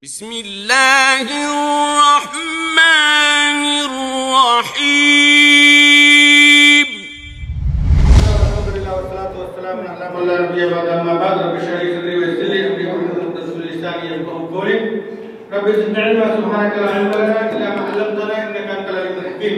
بسم اللہ الرحمن الرحیم الحمدللہ والصلاة والسلام علی من لا نبی بعدہ اما بعد رب اشرح لي صدری ویسر لي امری واحلل عقدۃ من لسانی یفقهوا قولی رب زدنی علما سبحانک لا علم لنا الا ما علمتنا انک انت العلیم الحکیم۔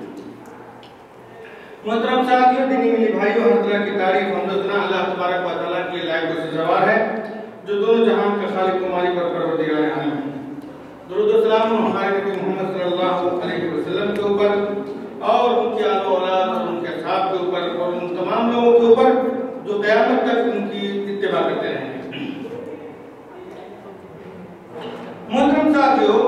محترم ساتھیوں، دینی ملی بھائیوں، ہر طرح کی تعریف حمد و ثنا اللہ تبارک و تعالیٰ کی لائق و سزاوار ہے جو دونوں جہان کا خالق و مالک اور پروردگار عالم ہے۔ درود و سلام ہمارے نبی محمد صلی اللہ علیہ وسلم کے اوپر اور ان کی آل و اولاد اور ان کے اصحاب کے اوپر اور ان تمام لوگوں کے اوپر جو قیامت تک ان کی اتباع کرتے رہیں گے۔ محترم ساتھیوں،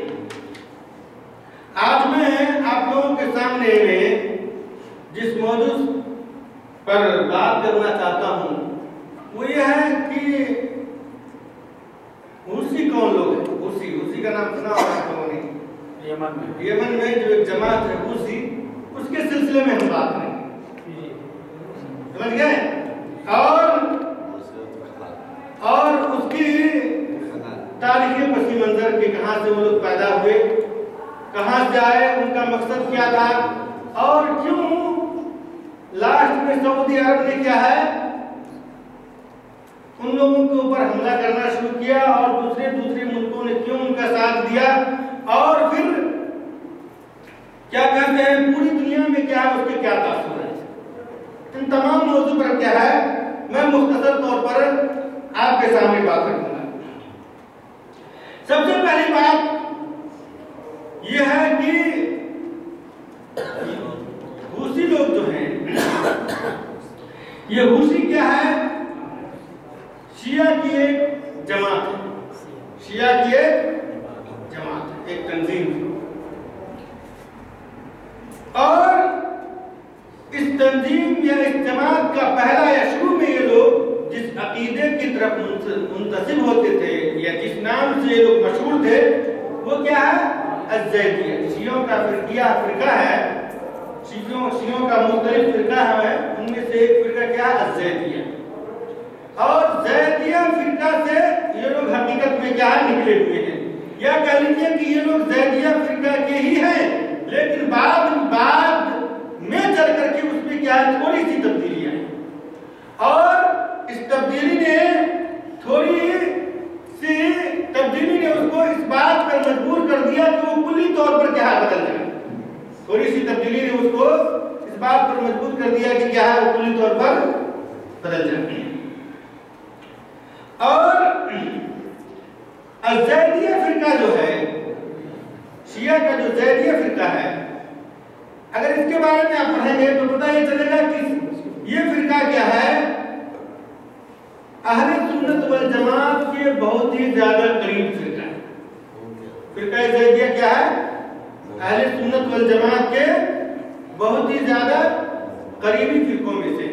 آج میں آپ لوگوں کے سامنے جس موضوع پر بات کرنا چاہتا ہوں وہ یہ ہے کہ حوثی کون لوگ ہیں؟ حوثی کا نام سنا ہوگا آپ لوگوں نے؟ یمن میں جو ایک جماعت ہے حوثی، اس کے سلسلے میں ہم بات کریں گے، سمجھ گئے؟ اور اس کی تاریخی پس منظر کے کہاں سے وہ لوگ پیدا ہوئے، کہاں سے آئے، ان کا مقصد کیا تھا، اور کیوں لاسٹ میں سعودی عرب نے کیا ہے ان لوگوں کے اوپر حملہ کرنا شروع کیا اور دوسرے ملکوں نے کیوں ان کا ساتھ دیا، اور پھر کیا کہتے ہیں پوری دنیا میں کیا ہے، اس کے کیا تاثر ہے۔ ان تمام موضوع پر کیا ہے میں مختصر طور پر آپ کے سامنے بات رکھوں گا۔ سب سے پہلی بات یہ ہے کہ حوثی لوگ جو ہیں، یہ حوثی کیا ہے؟ شیعہ کی ایک جماعت ہے، شیعہ کی ایک جماعت ہے، ایک تنظیم ہے، اور اس تنظیم یا اس جماعت کا پہلا یا شروع میں یہ لوگ جس عقیدے کی طرف منتسب ہوتے تھے یا جس نام سے یہ لوگ مشہور تھے وہ کیا ہے؟ الزیدیہ۔ شیعوں کا فرقہ ہے، شیعوں کا مختلف فرقہ ہے، ان میں سے ایک فرقہ کیا ہے؟ الزیدیہ۔ اور زیدیہ فرقہ سے یہ لوگ حقیقت میں کیا ہے؟ نکلے ہوئے ہیں، یا کہہ لیجیے کہ یہ لوگ زیدیہ فرقہ کے ہی ہیں، لیکن بعد میں چل کر کے اس میں کیا ہے تھوڑی سی تبدیلی آئی، اور اس تبدیلی نے اس کو اس بات پر مجبور کر دیا کہ وہ کلی طور پر کیا ہے بدل جائے۔ تھوڑی سی تبدیلی نے اس کو اس بات پر مجبور کر دیا کہ کیا ہے وہ کلی طور پر بدل جائے۔ اور الزیدیہ فرقہ جو ہے، شیعہ کا جو زیدیہ فرقہ ہے، اگر اس کے بارے میں آپ پڑھیں گے تو پتہ یہ چلے گا کہ یہ فرقہ کیا ہے؟ اہل سنت والجماعت کے بہت ہی زیادہ قریب فرقہ ہے۔ فرقہ زیدیہ کیا ہے؟ اہل سنت والجماعت کے بہت ہی زیادہ قریبی فرقوں میں سے،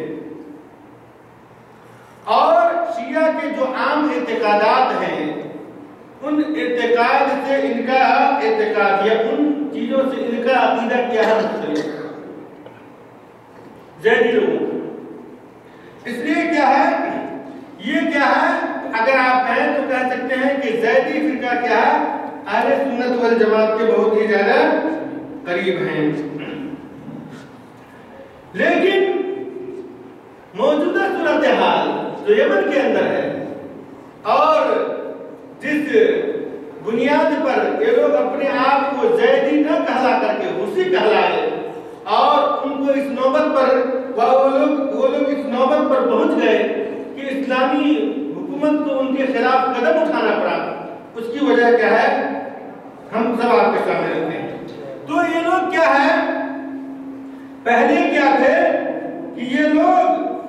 اور شیعہ کے جو عام اعتقادات ہیں ان اعتقاد سے ان کا اعتقاد یا ان چیزوں سے ان کا عقیدہ کیا ہے مختلف زیدی لوگوں کا۔ اس لیے کیا ہے یہ کیا ہے، اگر آپ ہیں تو کہہ سکتے ہیں کہ زیدی فرقہ کیا ہے؟ اہل سنت والجماعت کے بہت ہی زیادہ قریب ہیں۔ لیکن موجودہ صورتحال جو یمن کے اندر ہے اور جس بنیاد پر یہ لوگ اپنے آپ کو زیدی نہ کہلا کر کے حوثی کہلائے، اور ان کو اس نوبت پر وہ لوگ اس نوبت پر پہنچ گئے کہ اسلامی حکومت کو ان کے خلاف قدم اٹھانا پڑا، اس کی وجہ کیا ہے ہم سب آپ کے سامنے رکھتے ہیں۔ تو یہ لوگ کیا ہے، پہلے کیا تھے کہ یہ لوگ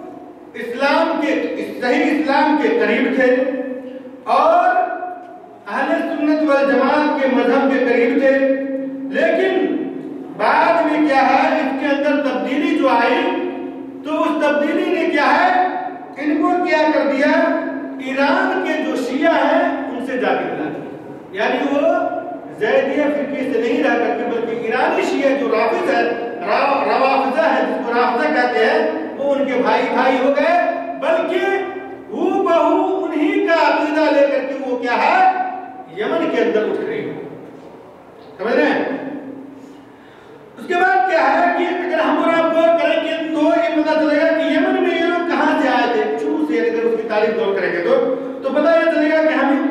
صحیح اسلام کے قریب تھے اور اہل سنت والجماعت کے مذہب کے قریب تھے، لیکن بعد میں کیا ہے اس کے اندر تبدیلی جو آئی تو اس تبدیلی نے کیا ہے ان کو کیا کر دیا، ایران کے جو شیعہ ہیں ان سے جا کے ملا دیا، یعنی وہ زیدیہ فرقے سے نہیں رہ کر کے بلکہ ایرانی شیعہ جو روافض ہے جس کو رافضہ کہتے ہیں، وہ ان کے بھائی ہو گئے، بلکہ وہ بہو انہی کا عقیدہ لے کر کے وہ کیا ہے یمن کے اندر اٹھ رہی ہے. سمجھ رہے ہیں؟ اس کے بعد کیا ہے کہ اگر ہم اور آپ غور کریں گے تو یہ پتا چلے گا کہ یمن میں یہ لوگ کہاں سے آئے تھے. شروع سے اگر اس کی تاریخ غور کریں گے تو پتا یہ چلے گا کہ ہمیں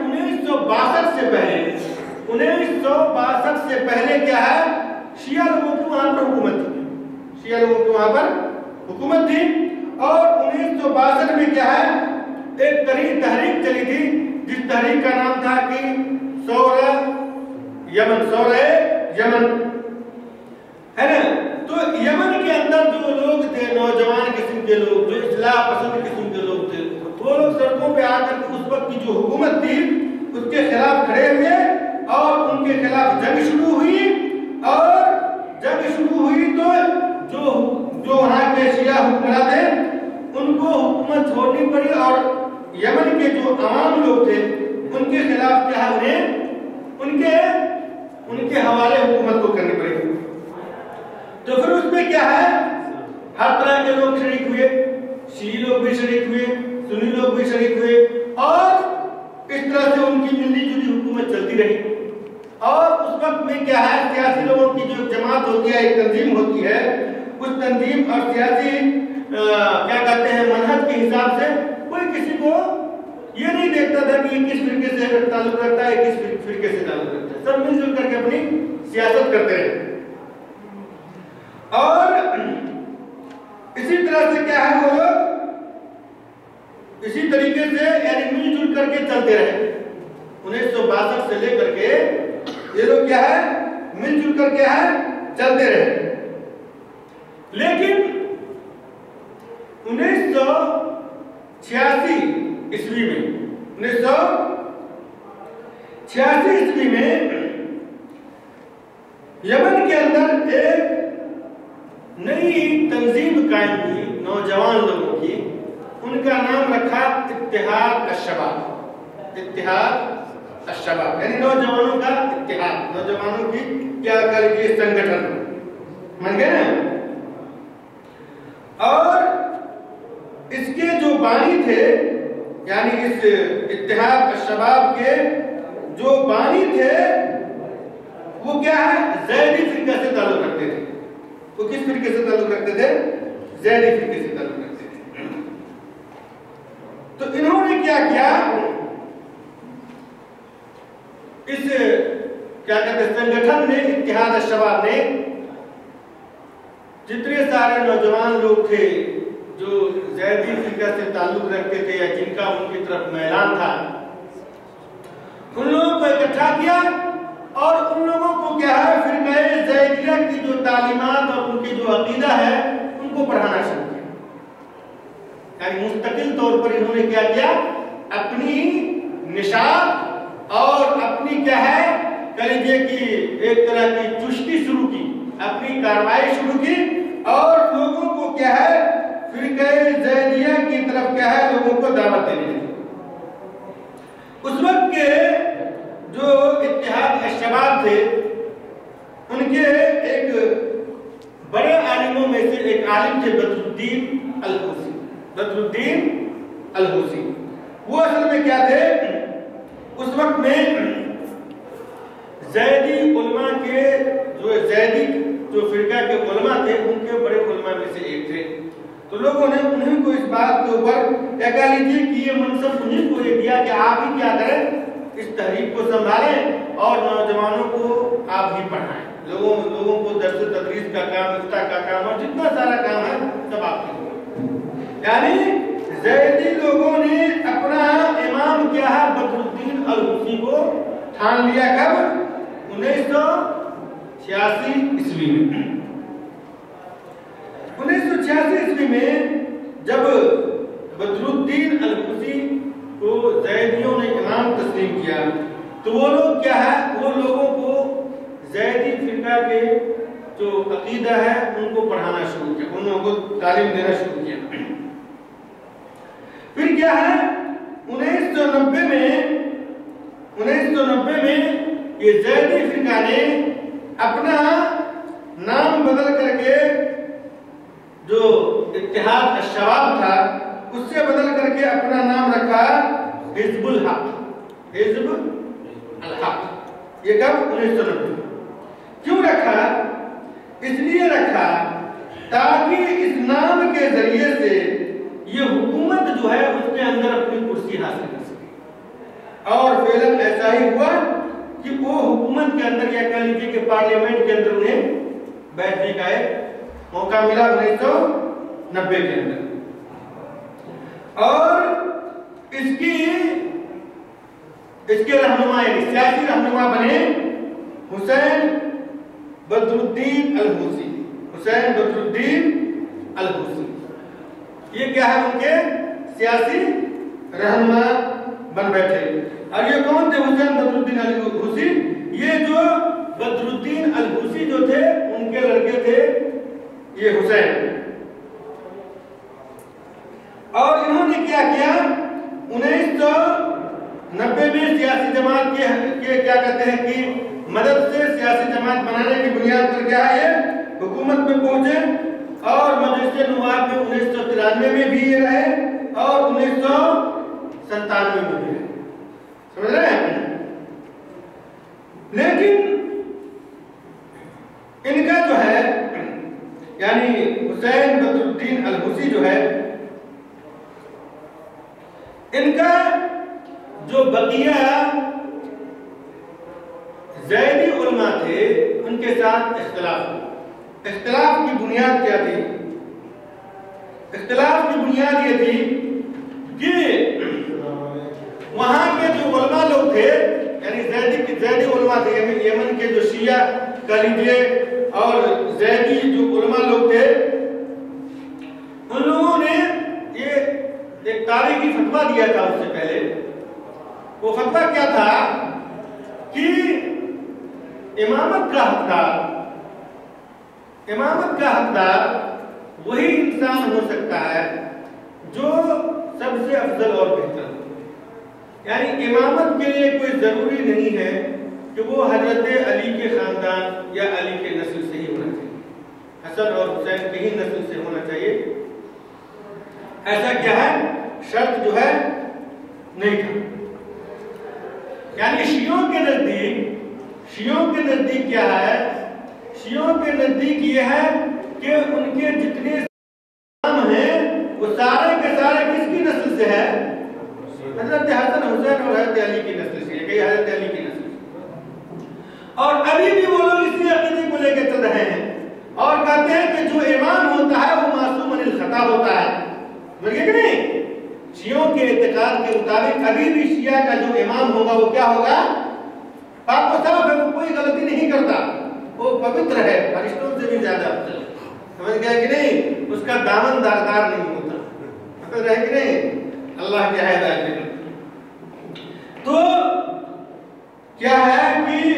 1962 سے پہلے کیا ہے شیعہ لوگوں کی وہاں پر حکومت تھی. شیعہ لوگوں کی وہاں پر حکومت تھی اور 1962 میں کیا ہے ایک تحریک چلی تھی جس تحریک کا نام تھا کہ ثورہ یمن ہے نا. تو یمن کے اندر جو لوگ تھے نوجوان قسم کے لوگ جو اصلاح پسند قسم کے لوگ تھے وہ لوگ سڑکوں پہ آ کر اس وقت کی جو حکومت تھی اس کے خلاف کھڑے ہوئے اور ان کے خلاف جنگ شروع ہوئی. اور جنگ شروع ہوئی تو جو وہاں کے شیعہ حکمراں تھے ان کو حکومت چھوڑنی پڑی اور یمن کے جو عوام لوگ تھے ان کے خلاف کیا انہیں ان کے حوالے حکومت کو کرنی پڑی. تو پھر اس میں کیا ہے ہر طرح کے لوگ شریک ہوئے. شیعہ لوگ بھی شریک ہوئے, سنی لوگ بھی شریک ہوئے اور اس طرح سے ان کی ملی جلی حکومت چلتی رہی. اور اس وقت میں کیا ہے سیاسی لوگوں کی جو جماعت ہوتی ہے ایک تنظیم ہوتی ہے اس تنظیم اور سیاسی کیا کہتے ہیں منہج کے حساب سے کوئی کسی کو یہ نہیں دیکھتا تھا کہ یہ کس فرقے سے تعلق رکھتا ہے کس فرقے سے تعلق رکھتا ہے. سب مل جل کر کے اپنی سیاست کرتے رہے. اور اسی طرح سے کیا ہے وہ لوگ اسی طریقے سے یعنی مل جل کر کے چلتے رہے. 1962 سے لے کر کے یہ لوگ کیا ہے مل جل کر کے چلتے رہے. لیکن 1986 عیسوی میں یمن کے اندر ایک نئی تنظیم قائم ہوئی نوجوان لوگوں کی. ان کا نام رکھا اتحاد الشباب یعنی نوجوانوں کا اتحاد, نوجوانوں کی کیا کر لیجیے سنگٹھن مان گئے نا. اور اس کے جو بانی تھے یعنی اس اتحاد الشباب کے جو بانی تھے وہ کیا ہے زیدی فرقہ سے تعلق رکھتے تھے. وہ کس فرقے سے تعلق رکھتے تھے زیدی فرقے سے تعلق رکھتے تھے. تو انہوں نے کیا کیا اس کیا کہتے ہیں سنگٹھن نے اتحاد الشباب نے جتنے سارے نوجوان لوگ تھے جو زیدی فرقہ سے تعلق رکھتے تھے یا جن کا ان کی طرف میلان تھا ان لوگوں کو اکٹھا کیا اور ان لوگوں کو کیا ہے فرقہ زیدیہ کی جو تعلیمات اور ان کی جو عقیدہ ہے ان کو پڑھانا شروع کیا. یعنی مستقل طور پر انہوں نے کیا کیا اپنی نشاط اور اپنی کیا ہے کہہ لیجیے کہ ایک طرح کی چشتی شروع کی, اپنی کارروائی شروع کی اور لوگوں کو کیا ہے فرقہ زیدیہ کی طرف کیا ہے لوگوں کو دعوت دینے لگی. اس وقت کے جو اتحاد الشباب تھے ان کے ایک بڑے عالموں میں سے ایک عالم تھے بدر الدین الحوثی. وہ اصل میں کیا تھے اس وقت میں زیدی علماء کے زیدی جو فرقہ کے علماء تھے ان کے بڑے علماء میں سے ایک تھے. تو لوگوں نے انہیں کو اس بات کے اوپر کہہ لیجیے کہ یہ منصب انہیں کو یہ دیا کہ آپ ہی کیا کریں اس تحریک کو سنبھالیں اور نوجوانوں کو آپ ہی پڑھائیں. لوگوں کو درس تدریس کا کام, افتاء کا کام اور جتنا سارا کام ہے سب آپ کے ہوگا. یعنی زیدی لوگوں نے اپنا امام کیا ہے بدر الدین الحوثی کو ٹھان لیا کب 1986 عیسوی میں. 1986 عیسوی میں جب بدر الدین الحوثی کو زیدیوں نے امام تسلیم کیا تو وہ لوگ کیا ہے وہ لوگوں کو زیدی فرقہ کے جو عقیدہ ہے ان کو پڑھانا شروع کیا, ان لوگوں کو تعلیم دینا شروع کیا. پھر کیا ہے 1990 میں یہ زیدی فرقہ نے اپنا نام بدل کر کے جو اتحاد الشباب تھا اس سے بدل کر کے اپنا نام رکھا حزب الحق. حزب الحق، یہ کب 1990 کیوں رکھا؟ اس لیے رکھا تاکہ اس نام کے ذریعے سے یہ حکومت جو ہے اس کے اندر اپنی کرسی حاصل کر سکے، اور فعلاً ایسا ہی ہوا کہ وہ حکومت کے اندر یا کہہ لیجیے کہ پارلیمنٹ کے اندر انہیں بیٹھنے کا ایک موقع ملا 1990 کے اندر، اور اس کے رہنما یعنی سیاسی رہنما بنے حسین بدر الدین الحوثی۔ حسین بدر الدین الحوثی یہ کیا ہے؟ ان کے سیاسی رہنما بن بیٹھے۔ اور یہ کون تھے حسین بدر الدین الحوثی؟ یہ جو بدر الدین الحوثی جو تھے ان کے لڑکے تھے یہ حسین، اور انہوں نے کیا کیا 1990 میں سیاسی جماعت کے کیا کہتے ہیں کہ مدد سے سیاسی جماعت بنانے کی بنیاد پر کیا ہے حکومت میں پہنچے، اور مجلس نواب میں 1993 میں بھی یہ رہے اور 1997 میں بھی رہے، سمجھ رہے ہیں؟ لیکن ان کا جو ہے یعنی حسین بدر الدین الحوثی جو ہے ان کا جو بقیہ زیدی علماء تھے ان کے ساتھ اختلاف کی بنیاد کیا تھی؟ اختلاف کی بنیاد یہ تھی کہ وہاں کے جو علماء لوگ تھے یعنی زیدی علماء تھے، یمن کے جو شیعہ کہہ لیجیے اور زیدی جو علماء لوگ تھے، ان لوگوں نے یہ ایک تاریخی فتویٰ دیا تھا اس سے پہلے۔ وہ فتویٰ کیا تھا کہ امامت کا حقدار وہی انسان ہو سکتا ہے جو سب سے افضل اور بہتر ہو، یعنی امامت کے لیے کوئی ضروری نہیں ہے کہ وہ حضرت علی کے خاندان یا علی کے نسل سے ہی ہونا چاہیے، حسن اور حسین کے ہی نسل سے ہونا چاہیے، ایسا کیا ہے شرط جو ہے نہیں تھا۔ یعنی شیعوں کے نزدیک کیا ہے؟ شیعوں کے نزدیک یہ ہے کہ ان کے جتنے امام ہیں وہ سارے کے سارے کس کی نسل سے ہے؟ حضرت حسن حسین اور حضرت علی کی نسل سے، کہ حضرت علی کی نسل سے، اور ابھی بھی وہ لوگ اسی عقیدے کو لے کے چل رہے ہیں اور کہتے ہیں کہ جو امام ہوتا ہے وہ معصوم عن الخطا ہوتا ہے، بلکہ کہ نہیں؟ شیعوں کے اعتقاد کے مطابق ابھی بھی شیعہ کا جو امام ہوگا وہ کیا ہوگا؟ پاک و صاف ہے، وہ کوئی غلطی نہیں کرتا، وہ پوتر ہے، فرشتوں سے بھی زیادہ افضل، سمجھ گیا کہ نہیں؟ اس کا دامن داغدار نہیں ہوتا، سمجھ رہے کہ نہیں؟ اللہ کی ہدایت۔ تو کیا ہے کہ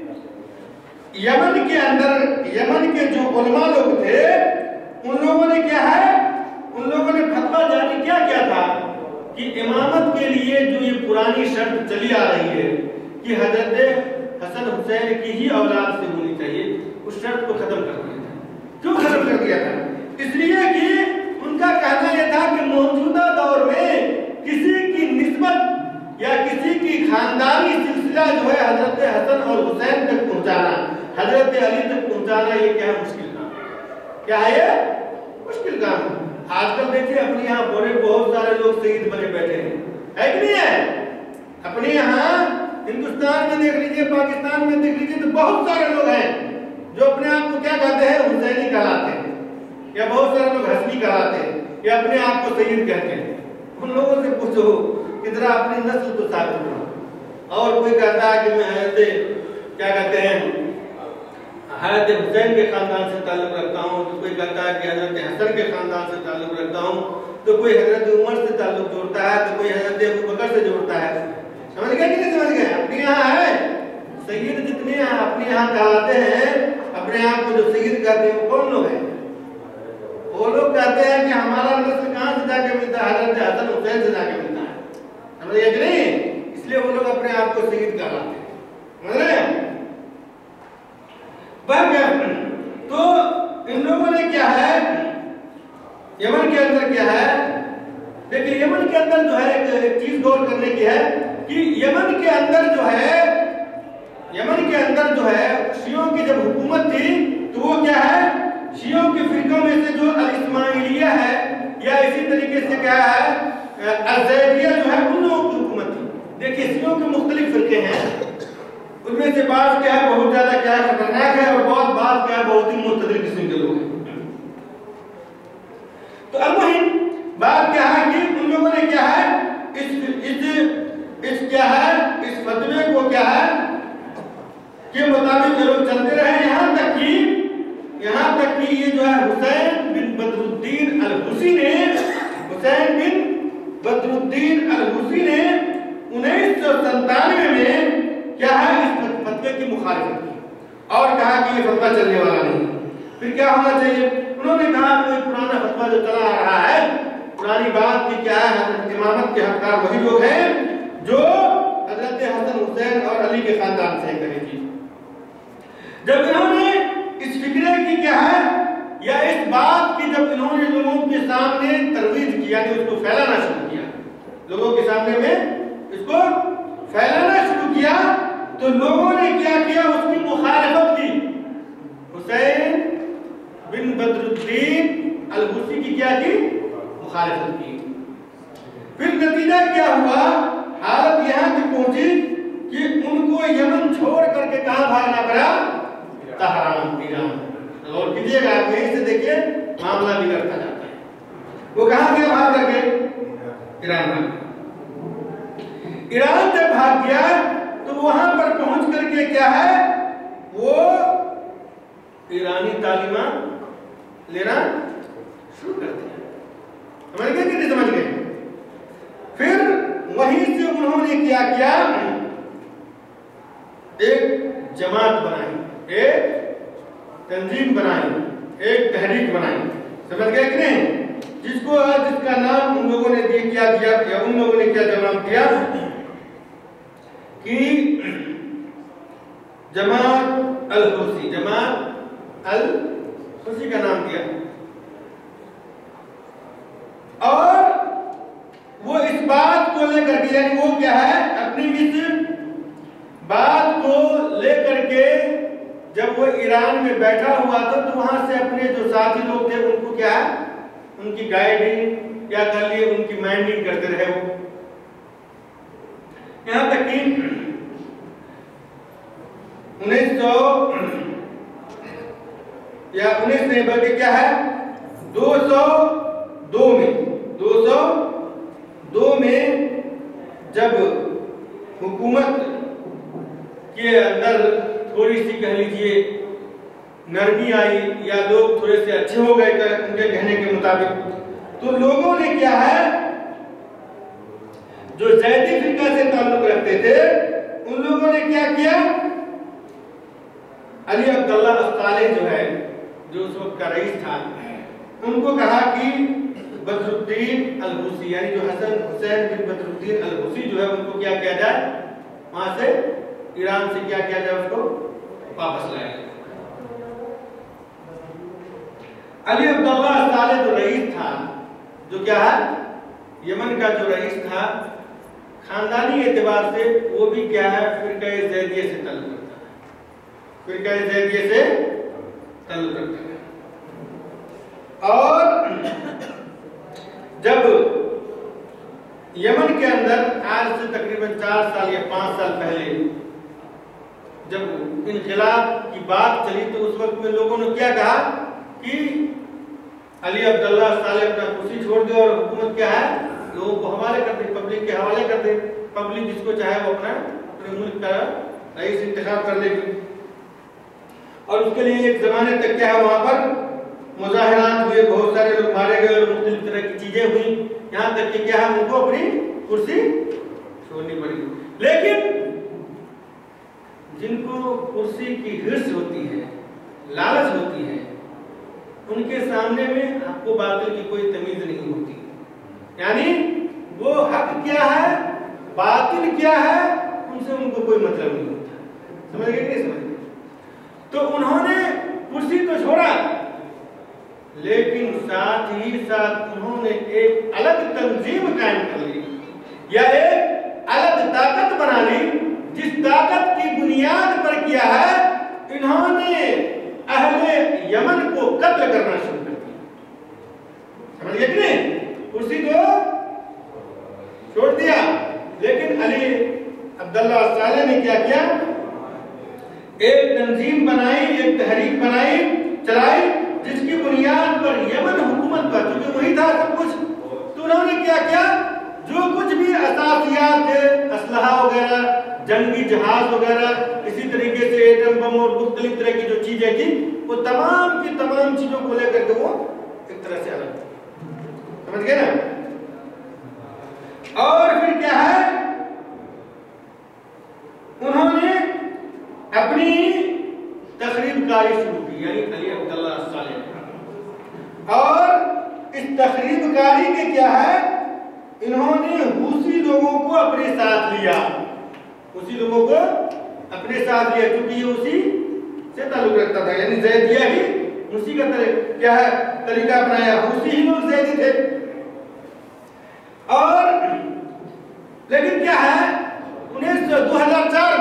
یمن کے جو علماء لوگ تھے ان لوگوں نے کیا ہے ان لوگوں نے فتویٰ جاری کیا تھا کہ امامت کے لیے جو یہ پرانی شرط چلی آ رہی ہے کہ حضرت حسن حسین کی ہی اولاد سے ہونی چاہیے، اس شرط کو ختم کر دیا تھا۔ کیوں ختم کر دیا تھا؟ اس لیے کہ ان کا کہنا یہ تھا کہ موجودہ دور میں کسی کی نسبت یا کسی کی خاندانی سلسلہ جو ہے حضرت حسن اور حسین تک پہنچانا، حضرت علی تک پہنچانا، یہ کیا ہے مشکل کام، کیا ہے یہ مشکل کام ہے۔ آج کل دیکھیے اپنے یہاں بہت سارے لوگ شہید بنے بیٹھے ہیں، ہے کہ نہیں ہے؟ اپنے یہاں ہندوستان میں دیکھ لیجیے، پاکستان میں دیکھ لیجیے، تو بہت سارے لوگ ہیں جو اپنے آپ کو کیا کہتے ہیں؟ حسینی کہلاتے ہیں، یا بہت سارے لوگ حسنی کہلاتے ہیں، یا اپنے آپ کو سید کہتے ہیں۔ ان لوگوں سے پوچھو کہ ذرا اپنی نسل کو ثابت کرو۔ اور کوئی کہتا ہے کہ میں حضرت کیا کہتے ہیں حضرت حسین کے خاندان سے تعلق رکھتا ہوں، تو کوئی کہتا ہے کہ حضرت حسن کے خاندان سے تعلق رکھتا ہوں، تو کوئی حضرت عمر سے تعلق جوڑتا ہے، تو کوئی حضرت ابوبکر سے جوڑتا ہے۔ سمجھ گئے کہ نہیں سمجھ گئے؟ اپنے یہاں ہے سید جتنے ہیں اپنے یہاں کہلاتے ہیں، اپنے آپ کو جو سید کہتے ہیں وہ کون لوگ ہیں؟ وہ لوگ کہتے ہیں کہ ہمارا نسل کہاں سے جا کے ملتا ہے؟ حضرت حسن حسین سے جا کے ملتا ہے، سمجھ گئے کہ نہیں؟ اس لیے وہ لوگ اپنے آپ کو سید کہلاتے ہیں، سمجھ رہے ہیں؟ تو ان لوگوں نے کیا ہے یمن کے اندر کیا ہے، دیکھیں یمن کے اندر جو ہے ایک چیز غور کرنے کی ہے کہ یمن کے اندر جو ہے یمن کے اندر جو ہے شیعوں کی جب حکومت تھی تو وہ کیا ہے شیعوں کے فرقوں میں سے جو الاسماعیلیہ ہے یا اسی طریقے سے کیا ہے الزیدیہ جو ہے ان لوگوں کی حکومت تھی. دیکھیے شیعوں کے مختلف فرقے ہیں, ان میں سے بعض کیا ہے بہت زیادہ کیا ہے خطرناک ہے اور بہت بعض کیا ہے بہت ہی معتدل قسم کے لوگ ہیں. تو المہم بات کیا ہے کہ ان لوگوں نے کیا ہے اس کیا ہے اس فتوے کو کیا ہے کے مطابق یہ لوگ چلتے رہے یہاں تک کہ یہ جو ہے حسین بن بدر الدین الحوثی نے 1997 میں کیا ہے اس فتوے کی مخالفت کی اور کہا کہ یہ فتویٰ چلنے والا نہیں. پھر کیا ہونا چاہیے؟ انہوں نے کہا کہ یہ پرانا فتویٰ جو چلا آ رہا ہے پرانی بات کی کیا ہے حضرت امامت کے حقدار وہی لوگ ہیں جو حضرت حسن حسین اور علی کے خاندان سے کرے گی. جب انہوں نے اس فکرے کی کیا ہے یا اس بات کی جب انہوں نے لوگوں کے سامنے ترویج کی یعنی اس کو پھیلانا شروع کیا لوگوں کے سامنے میں اس کو پھیلانا شروع کیا تو لوگوں نے کیا کیا اس کی مخالفت کی. حسین بن بدر الدین الحوثی کی کیا کی مخالفت کی. پھر نتیجہ کیا ہوا حالت یہاں تک پہنچی کہ ان کو یمن چھوڑ کر کے کہاں بھاگنا پڑا تہران ایران. اور کیجئے گا آپ یہیں سے دیکھیے معاملہ بگڑتا جاتا ہے. وہ کہاں گیا بھاگ کر کے ایران جب بھاگ گیا تو وہاں پر پہنچ کر کے کیا ہے وہ ایرانی تعلیمات لینا شروع کر دیا. سمجھ گئے کہ نہیں سمجھ گئے؟ پھر وہیں سے انہوں نے کیا کیا ایک جماعت بنائی ایک تنظیم بنائی ایک تحریک بنائی. سمجھ گئے کہ نہیں؟ جس کا نام ان لوگوں نے کیا دیا یا ان لوگوں نے کیا جواب دیا کہ جماعت الحوثی کا نام دیا. اور وہ اس بات کو لے کر کے یعنی وہ کیا ہے اپنی اس بات کو لے کر کے جب وہ ایران میں بیٹھا ہوا تھا تو وہاں سے اپنے جو ساتھی لوگ تھے ان کو کیا ہے ان کی گائیڈنگ کیا کر لیے ان کی مائنڈنگ کرتے رہے. وہ یہاں تک کہ 19 نہیں بلکہ کیا ہے 202 میں جب حکومت کے اندر تھوڑی سی کہہ لیجئے نرمی آئی یا لوگ تھوڑے سے اچھے ہو گئے ان کے کہنے کے مطابق تو لوگوں نے کیا ہے جو زیدی فرقہ سے تعلق رکھتے تھے ان لوگوں نے کیا کیا علی عبداللہ الصالح جو ہے جو اس وقت کا رئیس تھا ان کو کہا کہ بدر الدین الحوثی یعنی جو حسین بن بدر الدین الحوثی جو ہے ان کو کیا کیا جائے وہاں سے ایران سے کیا کیا جائے اس کو واپس لایا جائے. علی عبداللہ الصالح جو رئیس تھا جو کیا ہے یمن کا جو رئیس تھا خاندانی اعتبار سے وہ بھی کیا ہے فرقہ زیدیہ سے تعلق رکھتا ہے. اور جب یمن کے اندر آج سے تقریباً 4 سال یا 5 سال پہلے جب انقلاب کی بات چلی تو اس وقت میں لوگوں نے کیا کہا کہ علی عبداللہ الصالح اپنا کرسی چھوڑ دے اور حکومت کیا ہے لوگوں کو حوالے کر دے پبلک کے حوالے کر دے پبلک جس کو چاہے وہ اپنے ملک کا رئیس انتخاب کر لے گی. اور اس کے لیے ایک زمانے تک کیا ہے وہاں پر مظاہرات ہوئے بہت سارے لوگ مارے گئے اور مختلف طرح کی چیزیں ہوئی یہاں تک کہ کیا ہے ان کو اپنی کرسی چھوڑنی پڑی. لیکن جن کو کرسی کی ہرس ہوتی ہے لالچ ہوتی ہے ان کے سامنے میں حق و باطل کی کوئی تمیز نہیں ہوتی. یعنی وہ حق کیا ہے باطل کیا ہے ان سے ان کو کوئی مطلب نہیں ہوتا. سمجھ گئے کہ نہیں سمجھ گئے؟ تو انہوں نے کرسی تو چھوڑا لیکن ساتھ ہی ساتھ انہوں نے ایک الگ تنظیم قائم کر لی یا ایک الگ طاقت بنا لی جس طاقت کی بنیاد پر کیا ہے انہوں نے اہل یمن کو قتل کرنا شروع کر دیا. سمجھ گئے کہ نہیں؟ کرسی تو چھوڑ دیا، لیکن علی عبداللہ صالح نے کیا کیا؟ ایک تنظیم بنائی، ایک تحریک بنائی، چلائی، جس کی بنیاد پر یمن حکومت پر، کیونکہ وہی تھا سب کچھ، تو انہوں نے کیا کیا؟ جو کچھ بھی اساسیات تھے، اسلحہ وغیرہ، جنگی جہاز وغیرہ، اسی طریقے سے ایٹم بم اور مختلف طرح کی جو چیزیں تھیں، وہ تمام کی تمام چیزوں کو لے کر کے وہ ایک طرح سے الگ، سمجھ گئے نا؟ اور پھر کیا ہے، انہوں نے اپنی تخریب کاری شروع کی، یعنی علی عبداللہ صالح. اور اس تخریب کاری کے کیا ہے، انہوں نے حوثی لوگوں کو اپنے ساتھ لیا، حوثی لوگوں کو اپنے ساتھ لیا، کیونکہ یہ اسی سے تعلق رکھتا تھا، یعنی زیدیہ ہی اسی کا کیا ہے طریقہ اپنایا، حوثی ہی لوگ زیدی تھے. اور لیکن کیا ہے 2004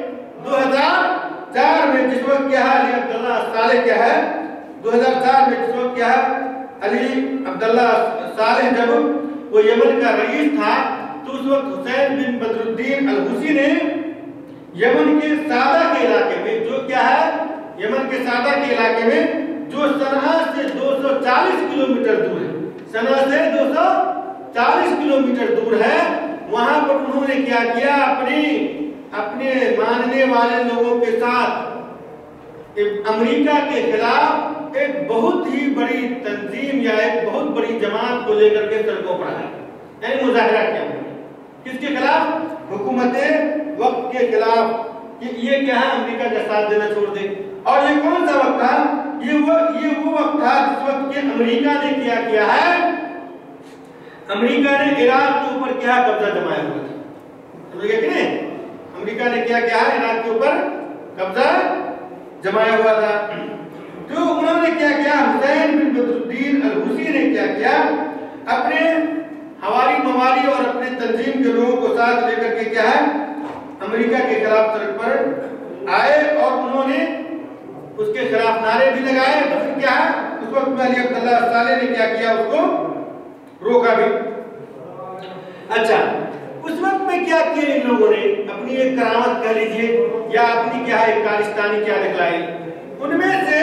میں جس وقت کیا ہے علی عبداللہ صالح کیا ہے 2004 میں جس وقت کیا ہے علی عبداللہ صالح جب وہ یمن کا رئیس تھا، تو اس وقت حسین بن بدر الدین الحوثی نے یمن کے سادہ کے علاقے میں، جو کیا ہے یمن کے سادہ کے علاقے میں جو صنعا سے 240 کلومیٹر دور ہے، صنعا سے 240 کلومیٹر دور ہے، وہاں پر انہوں نے کیا کیا، اپنے ماننے والے لوگوں کے ساتھ امریکہ کے خلاف ایک بہت ہی بڑی تنظیم یا ایک بہت بڑی جماعت کو لے کر کے سڑکوں پر آئے، یعنی مظاہرہ کیا، کس کے خلاف؟ حکومت وقت کے خلاف، کہ یہ کیا ہے امریکہ کا ساتھ دینا چھوڑ دے. اور یہ کون سا وقت تھا؟ یہ وہ وقت تھا جس وقت کہ امریکہ نے کیا ہے، امریکہ نے عراق کے اوپر کیا قبضہ جمایا ہوا تھا، سمجھ گئے کہ نہیں؟ امریکہ نے کیا ہے عراق کے اوپر قبضہ جمایا ہوا تھا. تو انہوں نے کیا کیا، حسین بن بدر الدین الحوثی نے کیا اپنے حواری موالی اور اپنے تنظیم کے لوگوں کو ساتھ لے کر کے کیا ہے امریکہ کے خلاف سڑک پر آئے، اور انہوں نے اس کے خلاف نعرے بھی لگائے. تو پھر کیا ہے اس وقت میں علی عبداللہ صالح نے کیا اس کو روکا بھی. اچھا، اس وقت میں کیا کیا ان لوگوں نے اپنی ایک کرامت کہہ لیجیے یا اپنی کیا ایک کارستانی کیا دکھلائی. ان میں سے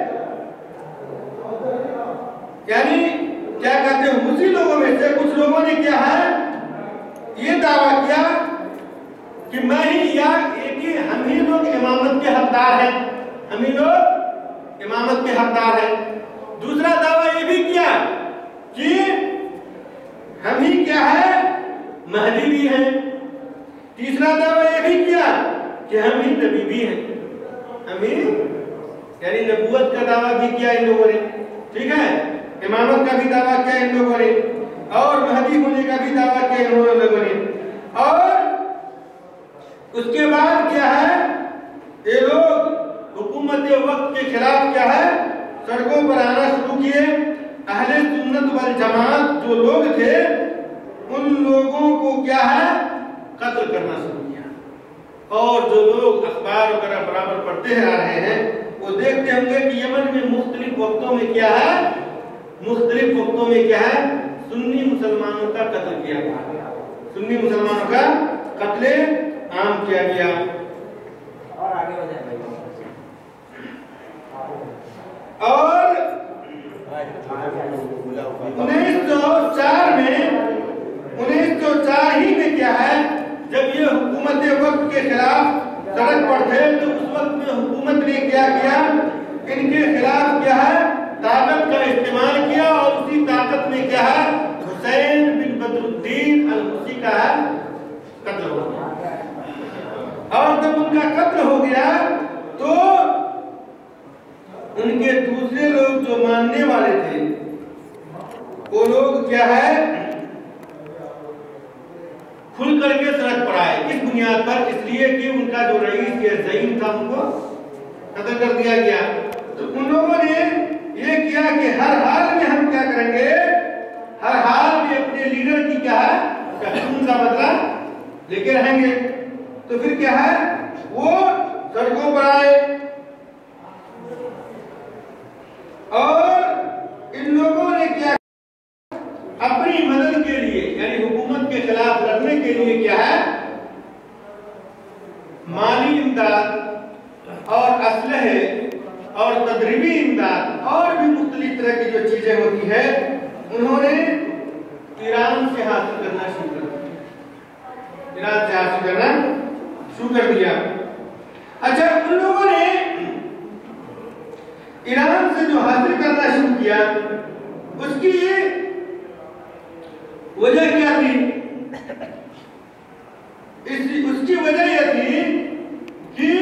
یعنی کیا کہتے ہیں حوثی لوگوں میں سے کچھ لوگوں نے کیا ہے یہ دعویٰ کیا کہ میں ہی یا کہ ہم ہی لوگ امامت کے حقدار ہیں، ہم ہی لوگ امامت کے حقدار ہیں. دوسرا دعویٰ یہ بھی کیا کہ ہم ہی کیا ہے مہدی بھی ہیں. تیسرا دعویٰ یہ بھی کیا کہ ہم ہی نبی بھی ہیں، ہم ہی یعنی نبوت کا دعویٰ بھی کیا ان لوگوں نے، ٹھیک ہے، امامت کا بھی دعویٰ کیا ان لوگوں نے، اور مہدی ہونے کا بھی دعویٰ کیا ان لوگوں نے. اور اس کے بعد کیا ہے یہ لوگ حکومت وقت کے خلاف کیا ہے سڑکوں پر آنا شروع کیے. اہل سنت والجماعت جو لوگ تھے ان لوگوں کو کیا ہے قتل کرنا شروع کیا. اور جو لوگ اخبار وغیرہ برابر پڑھتے آ رہے ہیں وہ دیکھتے ہوں گے کہ یمن میں مختلف وقتوں میں کیا ہے سنی مسلمانوں کا قتل کیا گیا، سنی مسلمانوں کا قتل عام کیا گیا. اور 1904 ہی میں کیا ہے جب یہ حکومت وقت کے خلاف سڑک پر تھے تو اس وقت میں حکومت نے کیا ان کے خلاف کیا ہے طاقت کا استعمال کیا، اور اسی طاقت میں کیا ہے حسین بن بدر الدین الحوثی کا قتل ہو گیا. اور جب ان کا قتل ہو گیا تو ان کے دوسرے لوگ جو ماننے والے تھے وہ لوگ کیا ہے کھل کر کے سڑک پر آئے. کس بنیاد پر؟ اس لیے کہ ان کا جو رئیس یا زعیم تھا ان کو قتل کر دیا گیا. تو ان لوگوں نے یہ کیا کہ ہر حال میں ہم کیا کریں گے، ہر حال میں اپنے لیڈر کی کیا ہے کا بدلہ لے کے رہیں گے. تو پھر کیا ہے وہ سڑکوں پر آئے اور ان لوگوں نے کیا اپنی مدد کے لیے یعنی حکومت کے خلاف لڑنے کے لیے کیا ہے مالی امداد اور اسلحے اور تدریبی امداد اور بھی مختلف طرح کی جو چیزیں ہوتی ہے انہوں نے ایران سے حاصل کرنا شروع کر دیا ایران سے حاصل کرنا شروع کر دیا اچھا ان لوگوں نے ایران سے جو حاصل کرنا شروع کیا اس کی وجہ کیا تھی اس کی وجہ یہ تھی کہ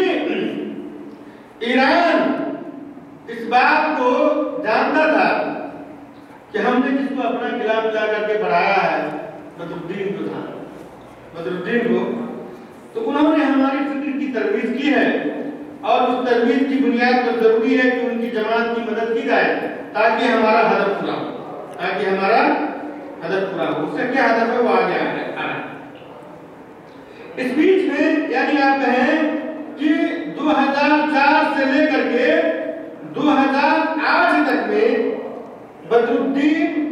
ایران اس بات کو جانتا تھا کہ ہم نے جس کو اپنا خلاف لا کر کے بڑھایا ہے بدر الدین کو تھا بدر الدین کو تو انہوں نے ہماری فکر کی ترویج کی ہے اور اس ترویج کی بنیاد پر ضروری ہے کہ ان کی جماعت کی مدد کی جائے تاکہ ہمارا ہدف پورا ہو تاکہ ہمارا ہدف پورا ہو اس سے کیا ہدف ہے وہ آگے آ رہا ہے اس بیچ میں یعنی آپ کہیں کہ 2004 سے لے کر کے 2008 تک میں بدر الدین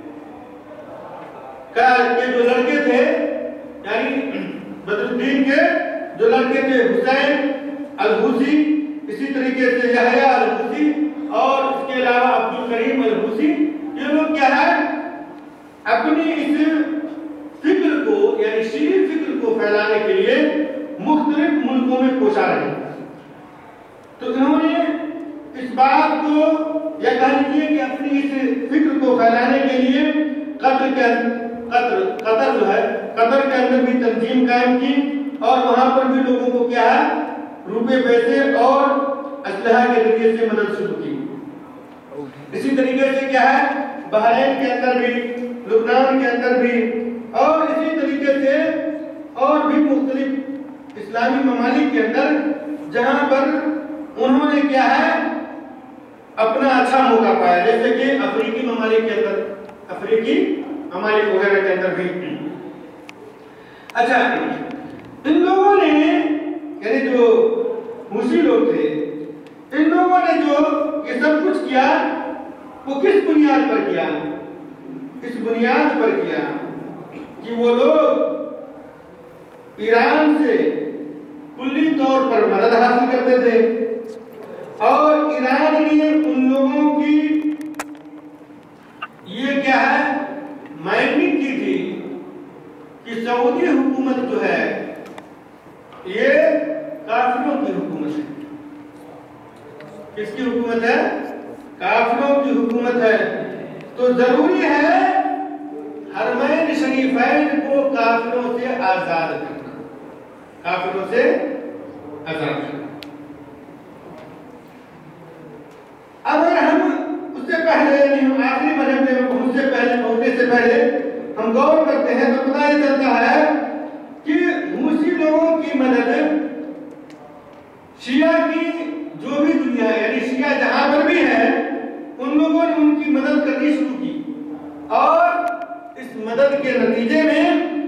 کے جو لڑکے تھے یعنی بدر الدین کے جو لڑکے تھے حسین الحوثی اسی طریقے سے یحییٰ الحوثی اور اس کے علاوہ عبد الکریم الحوثی یہ لوگ کیا ہے اپنی اس فکر کو یعنی شیعی فکر کو پھیلانے کے لیے مختلف ملکوں میں کوشاں رہے تو انہوں نے اس بات کو یہ کہہ لیجیے کہ اپنی اس فکر کو پھیلانے کے لیے قطر جو ہے قطر کے اندر بھی تنظیم قائم کی اور وہاں پر بھی لوگوں کو کیا ہے روپے پیسے اور اسلحہ کے ذریعے سے مدد شروع کی اسی طریقے سے کیا ہے بحرین کے اندر بھی لبنان کے اندر بھی اور اسی طریقے سے اور بھی مختلف اسلامی ممالک کے اندر جہاں پر انہوں نے کیا ہے اپنا اچھا موقع پایا جیسے کہ افریقی ممالک کے اندر افریقی ممالک وغیرہ کے اندر بھی اچھا ان لوگوں نے یعنی جو موسی لوگ تھے ان لوگوں نے جو یہ سب کچھ کیا وہ کس بنیاد پر کیا اس بنیاد پر کیا کہ وہ لوگ ایران سے کلی طور پر مدد حاصل کرتے تھے اور ایران نے ان لوگوں کی یہ کیا ہے مائننگ کی تھی کہ سعودی حکومت جو ہے یہ کافروں کی حکومت ہے کس کی حکومت ہے کافروں کی حکومت ہے تو ضروری ہے حرمین شریفین کو کافروں سے آزاد کرنا کافروں سے آزاد کرنا اگر ہم اس سے پہلے یعنی ہم آخری مرحلے میں پہنچنے سے پہلے ہم غور کرتے ہیں تو پتہ یہ چلتا ہے کہ موسی لوگوں کی مدد شیعہ کی جو بھی دنیا ہے یعنی شیعہ جہاں پر بھی ہے ان لوگوں نے ان کی مدد کرنی شروع کی اور اس مدد کے نتیجے میں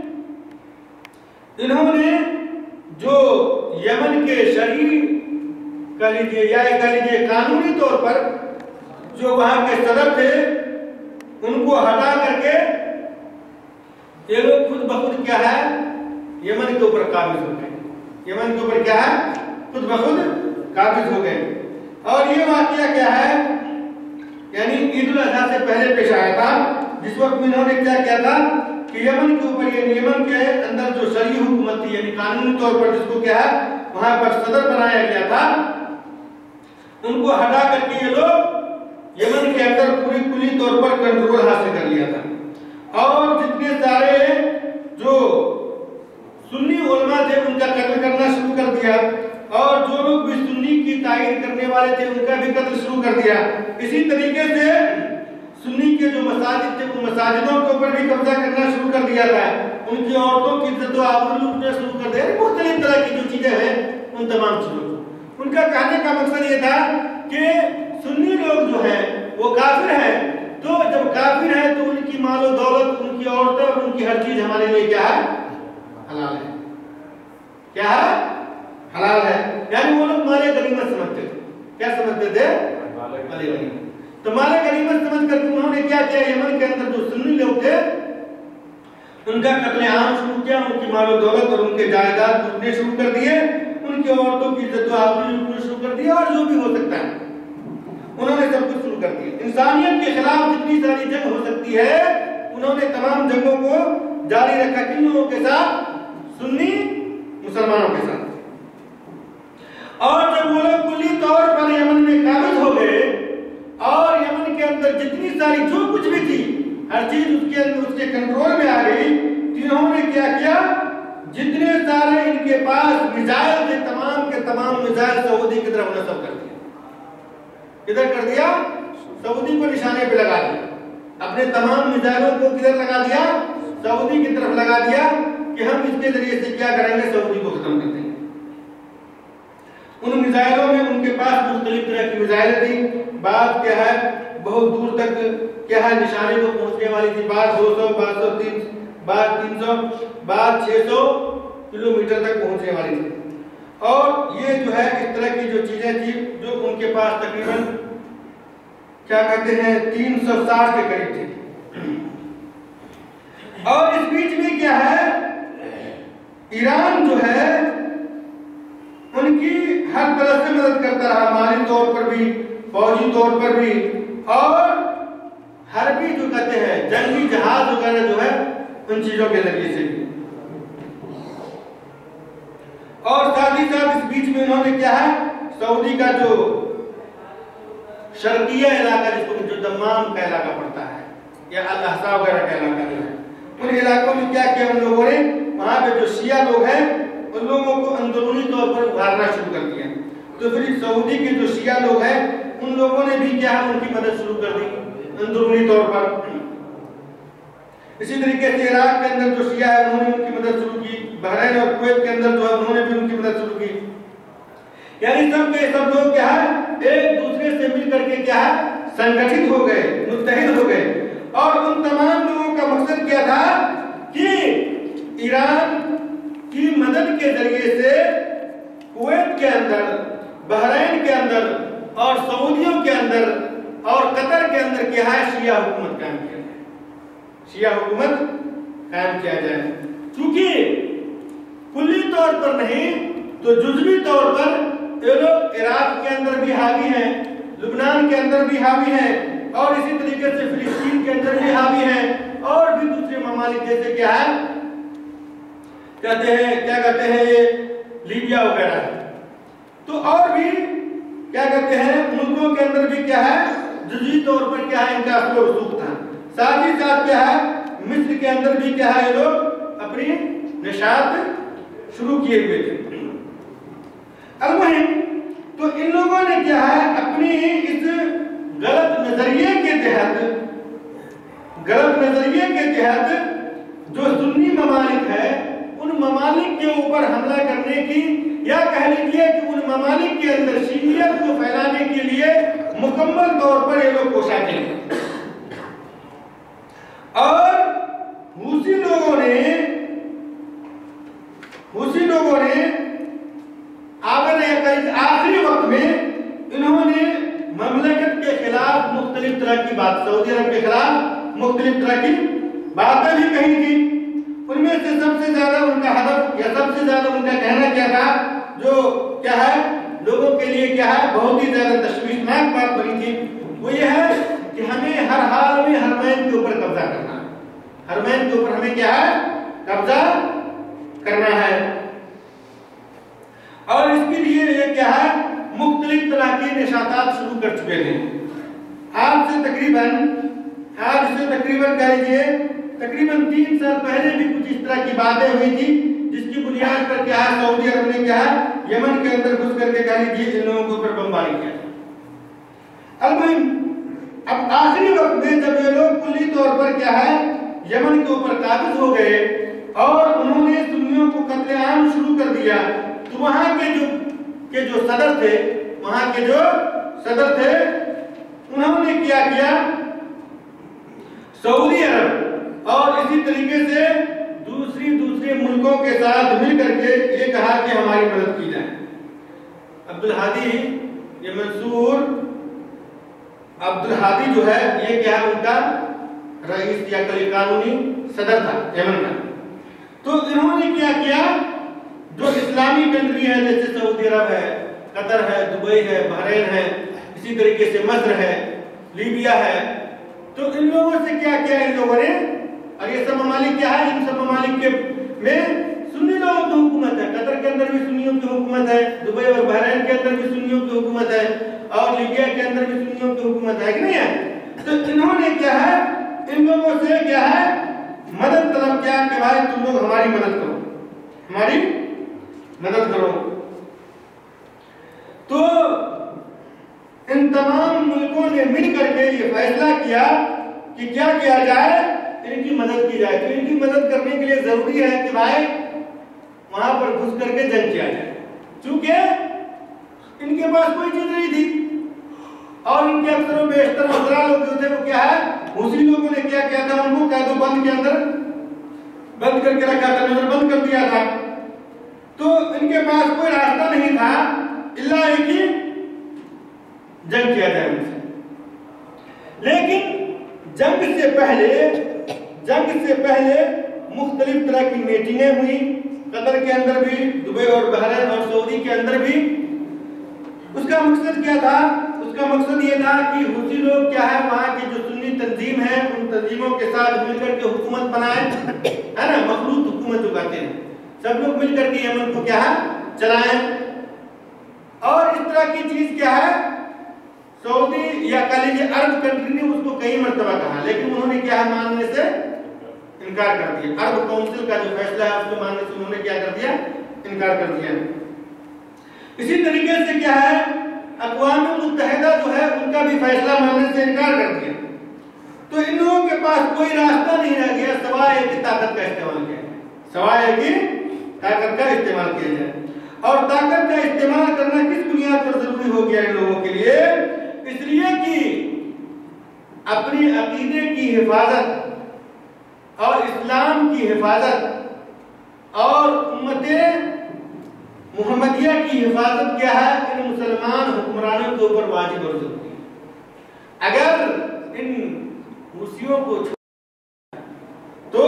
انہوں نے جو یمن کے شرعی کہہ لیجیے یا کہہ لیجیے قانونی طور پر جو وہاں کے صدر تھے ان کو ہٹا کر کے یہ لوگ خود بخود کیا ہے یمن کے اوپر قابض ہو گئے یمن کے اوپر کیا ہے خود بخود قابض ہو گئے اور یہ واقعہ کیا ہے یعنی عید الاضحیٰ سے پہلے پیش آیا تھا جس وقت انہوں نے کیا کیا تھا کہ یمن کے اوپر یعنی یمن کے اندر جو شرعی حکومت تھی یعنی قانونی طور پر جس کو کیا ہے وہاں پر صدر بنایا گیا تھا ان کو ہٹا کر کے یہ لوگ یمن کے اندر پوری کلی طور پر کنٹرول حاصل کر لیا تھا اور جتنے سارے جو سنی علماء تھے ان کا قتل کرنا شروع کر دیا اور جو لوگ بھی سنی کی تائید کرنے والے تھے ان کا بھی قتل شروع کر دیا اسی طریقے سے سنی کے جو مساجد تھے ان مساجدوں کے اوپر بھی قبضہ کرنا شروع کر دیا تھا ان کی عورتوں کی عزت و آبرو لوٹنا شروع کر دیا مختلف طرح کی جو چیزیں ہیں ان تمام چیزوں ان کا کہنے کا مقصد یہ تھا کہ سنی لوگ جو ہیں وہ کافر ہیں تو جب کافر ہیں تو ان کی مال و دولت ان کی عورتیں اور ان کی ہر چیز ہمارے لیے کیا ہے حلال ہے کیا ہے؟ حلال ہے. یعنی وہ لوگ مال غنیمت سمجھتے تھے. کیا سمجھتے تھے؟ مال غنیمت. تو مال غنیمت سمجھ کر کے انہوں نے کیا کیا؟ یمن کے اندر جو سنی لوگ تھے ان کا قتل عام شروع کیا. ان کی مال و دولت اور ان کے جائیداد لوٹنے شروع کر دیے. ان کی عورتوں کی عزت و آبرو لوٹنا شروع کر دیا. اور جو بھی ہو سکتا ہے انہوں نے سب کچھ شروع کر دیا. انسانیت کے خلاف جتنی ساری جنگ ہو سکتی ہے انہوں نے تمام جنگوں کو جاری رکھا. کن لوگوں کے ساتھ؟ سنی مسلمانوں کے ساتھ. اور جب وہ لوگ کلی طور پر یمن میں قابض ہو گئے اور یمن کے اندر جتنی ساری جو کچھ بھی تھی ہر چیز اس کے اندر اس کے کنٹرول میں آ گئی، انہوں نے کیا کیا؟ جتنے سارے ان کے پاس میزائل تھے تمام کے تمام میزائل سعودی کی طرف نصب کر دیا. کدھر کر دیا؟ سعودی کو نشانے پہ لگا دیا. اپنے تمام میزائلوں کو کدھر لگا دیا؟ سعودی کی طرف لگا دیا کہ ہم اس کے ذریعے سے کیا کریں گے؟ سعودی کو ختم کر دیں گے. ان میزائلوں میں ان کے پاس مختلف طرح کی میزائل تھی. بعض کیا ہے بہت دور تک کیا ہے نشانے کو پہنچنے والی تھی. بعض 200 بعض 300 بعض 300 بعض 600 کلومیٹر تک پہنچنے والی تھی. اور یہ جو ہے اس طرح کی جو چیزیں تھی جو ان کے پاس تقریباً کیا کہتے ہیں 360 کے قریب تھی. اور اس بیچ میں کیا ہے ایران جو ہے ان کی ہر طرح سے مدد کرتا رہا، مالی طور پر بھی فوجی طور پر بھی اور حربی جو کہتے ہیں جنگی جہاز وغیرہ جو ہے ان چیزوں کے ذریعے سے بھی. اور ساتھ ہی ساتھ اس بیچ میں انہوں نے کیا ہے سعودی کا جو شرقیہ علاقہ جس کو جو دمام کا علاقہ پڑتا ہے یا الاحسا وغیرہ کا علاقہ جو ہے ان علاقوں میں کیا کیا ان لوگوں نے وہاں پہ جو شیعہ لوگ ہیں ان لوگوں کو اندرونی طور پر ابھارنا شروع کر دیا. تو پھر سعودی کے جو شیعہ لوگ ہیں ان لوگوں نے بھی کیا ہے ان کی مدد شروع کر دی اندرونی طور پر. اسی طریقے سے عراق کے اندر جو شیعہ ہے انہوں نے ان کی مدد شروع کی. بحرین اور کویت کے اندر جو ہے انہوں نے بھی ان کی مدد شروع کی. یعنی سب کے سب لوگ کیا ہے ایک دوسرے سے مل کر کے کیا ہے سنگٹھت ہو گئے، متحد ہو گئے. اور ان تمام لوگوں کا مقصد کیا تھا کہ ایران کی مدد کے ذریعے سے کویت کے اندر، بحرین کے اندر اور سعودیوں کے اندر اور قطر کے اندر کیا ہے شیعہ حکومت قائم کیا جائے. شیعہ حکومت قائم کیا جائے. چونکہ کلی طور پر نہیں تو جزوی طور پر یہ لوگ عراق کے اندر بھی حاوی ہیں، لبنان کے اندر بھی حاوی ہیں اور اسی طریقے سے فلسطین کے اندر بھی حاوی ہیں اور بھی دوسرے ممالک جیسے کیا ہے کہتے ہیں یہ لیبیا وغیرہ ہے. تو اور بھی کیا کہتے ہیں ملکوں کے اندر بھی کیا ہے جزوی طور پر کیا ہے ان کا اصل و رسوخ تھا. ساتھ ہی ساتھ کیا ہے مصر کے اندر بھی کیا ہے یہ لوگ اپنی نشاط شروع کیے ہوئے تھے. المہم تو ان لوگوں نے کیا ہے اپنی اس غلط نظریے کے تحت جو سنی ممالک ہے ان ممالک کے اوپر حملہ کرنے کی یا کہہ لیجیے کہ ان ممالک کے اندر شیعیت کو پھیلانے کے لیے مکمل طور پر یہ لوگ کوشاں تھے. اور حوثی لوگوں نے آخری وقت میں انہوں نے مملکت کے خلاف مختلف طرح کی بات، سعودی عرب کے خلاف مختلف طرح کی باتیں بھی کہی تھی. ان میں سے سب سے زیادہ ان کا ہدف یا سب سے زیادہ ان کا کہنا کیا تھا جو کیا ہے لوگوں کے لیے کیا ہے بہت ہی زیادہ تشویشناک بات بنی تھی، وہ یہ ہے کہ ہمیں ہر حال میں حرمین کے اوپر قبضہ کرنا ہے. حرمین کے اوپر ہمیں کیا ہے قبضہ کرنا ہے. اور اس کے لیے یہ کیا ہے مختلف طرح کی نشاطات شروع کر چکے ہیں. آج سے تقریباً کہہ لیجیے تقریباً 3 سال پہلے بھی کچھ اس طرح کی باتیں ہوئی تھی جس کی بنیاد پر کیا ہے سعودی عرب نے کیا ہے یمن کے اندر گھس کر کے کہہ لیجیے ان لوگوں کے اوپر بمباری کیا. المہم اب آخری وقت میں جب یہ لوگ کلی طور پر کیا ہے یمن کے اوپر قابض ہو گئے اور انہوں نے سنیوں کو قتل عام شروع کر دیا تو وہاں کے جو صدر تھے انہوں نے کیا کیا سعودی عرب اور اسی طریقے سے دوسرے ملکوں ملکوں کے ساتھ مل کر کے یہ کہا کہ ہماری مدد کی جائے۔ عبدالہادی، یہ منصور عبدالہادی جو ہے یہ کیا ان کا رئیس یا قانونی صدر تھا یمن کا۔ تو انہوں نے کیا کیا، جو اسلامی کنٹری ہے جیسے سعودی عرب ہے، قطر ہے، دبئی ہے، بحرین ہے، اسی طریقے سے مصر ہے، لیبیا ہے، تو ان لوگوں سے کیا کیا ان لوگوں نے، اور یہ سب ممالک کیا ہے، ان سب ممالک کے میں سنی لوگوں کی حکومت ہے، قطر کے اندر بھی سنیوں کی حکومت ہے، دبئی اور بحرین کے اندر بھی سنیوں کی حکومت ہے، اور لیبیا کے اندر بھی سنیوں کی حکومت ہے کہ نہیں ہے؟ تو انہوں نے کیا ہے، ان لوگوں سے کیا ہے مدد طلب کیا کہ بھائی تم لوگ ہماری مدد کرو، ہماری مدد کرو۔ تو ان تمام ملکوں نے مل کر کے یہ فیصلہ کیا کہ کیا کیا جائے، ان کی مدد کی جائے۔ تو ان کی مدد کرنے کے لیے ضروری ہے کہ بھائی وہاں پر گھس کر کے جنگ کیا جائے، چونکہ ان کے پاس کوئی چیز نہیں تھی، اور ان کے اکثر و بیشتر وزراء لوگ جو تھے وہ کیا ہے، اسی لوگوں نے کیا کیا تھا، ان کو قید و بند کے اندر بند کر کے رکھا تھا، نظر بند کر دیا تھا۔ تو ان کے پاس کوئی راستہ نہیں تھا الا یہ کہ جنگ کیا جائے ان سے۔ لیکن جنگ سے پہلے مختلف طرح کی میٹنگیں ہوئی، قطر کے اندر بھی، دبئی اور بحرین اور سعودی کے اندر بھی۔ اس کا مقصد کیا تھا؟ اس کا مقصد یہ تھا کہ حوثی لوگ کیا ہے، وہاں کی جو سنی تنظیم ہے ان تنظیموں کے ساتھ مل کر کے حکومت بنائیں، ہے نا، مخلوط حکومت جو کہتے ہیں، سب لوگ مل کر کے یمن کو کیا ہے چلائیں۔ اور اس طرح کی چیز کیا ہے، سعودی یا کہہ لیجیے عرب کنٹری نے اس کو کئی مرتبہ کہا، لیکن انہوں نے کیا ہے ماننے سے انکار کر دیا۔ عرب کونسل کا جو فیصلہ ہے اس کو ماننے سے انہوں نے کیا کر دیا، انکار کر دیا۔ اسی طریقے سے کیا ہے، اقوام متحدہ جو ہے ان کا بھی فیصلہ ماننے سے انکار کر دیا۔ تو ان لوگوں کے پاس کوئی راستہ نہیں رہ گیا سوائے کہ طاقت کا استعمال کیا جائے، سوائے کہ طاقت کا استعمال کیا جائے۔ اور طاقت کا استعمال کرنا کس بنیاد پر ضروری ہو گیا ان لوگوں کے لیے؟ اس لیے کہ اپنی عقیدے کی حفاظت اور اسلام کی حفاظت اور امت محمدیہ کی حفاظت کیا ہے، ان مسلمان حکمرانوں کے اوپر واجب اور ضروری ہے۔ اگر ان حوثیوں کو تو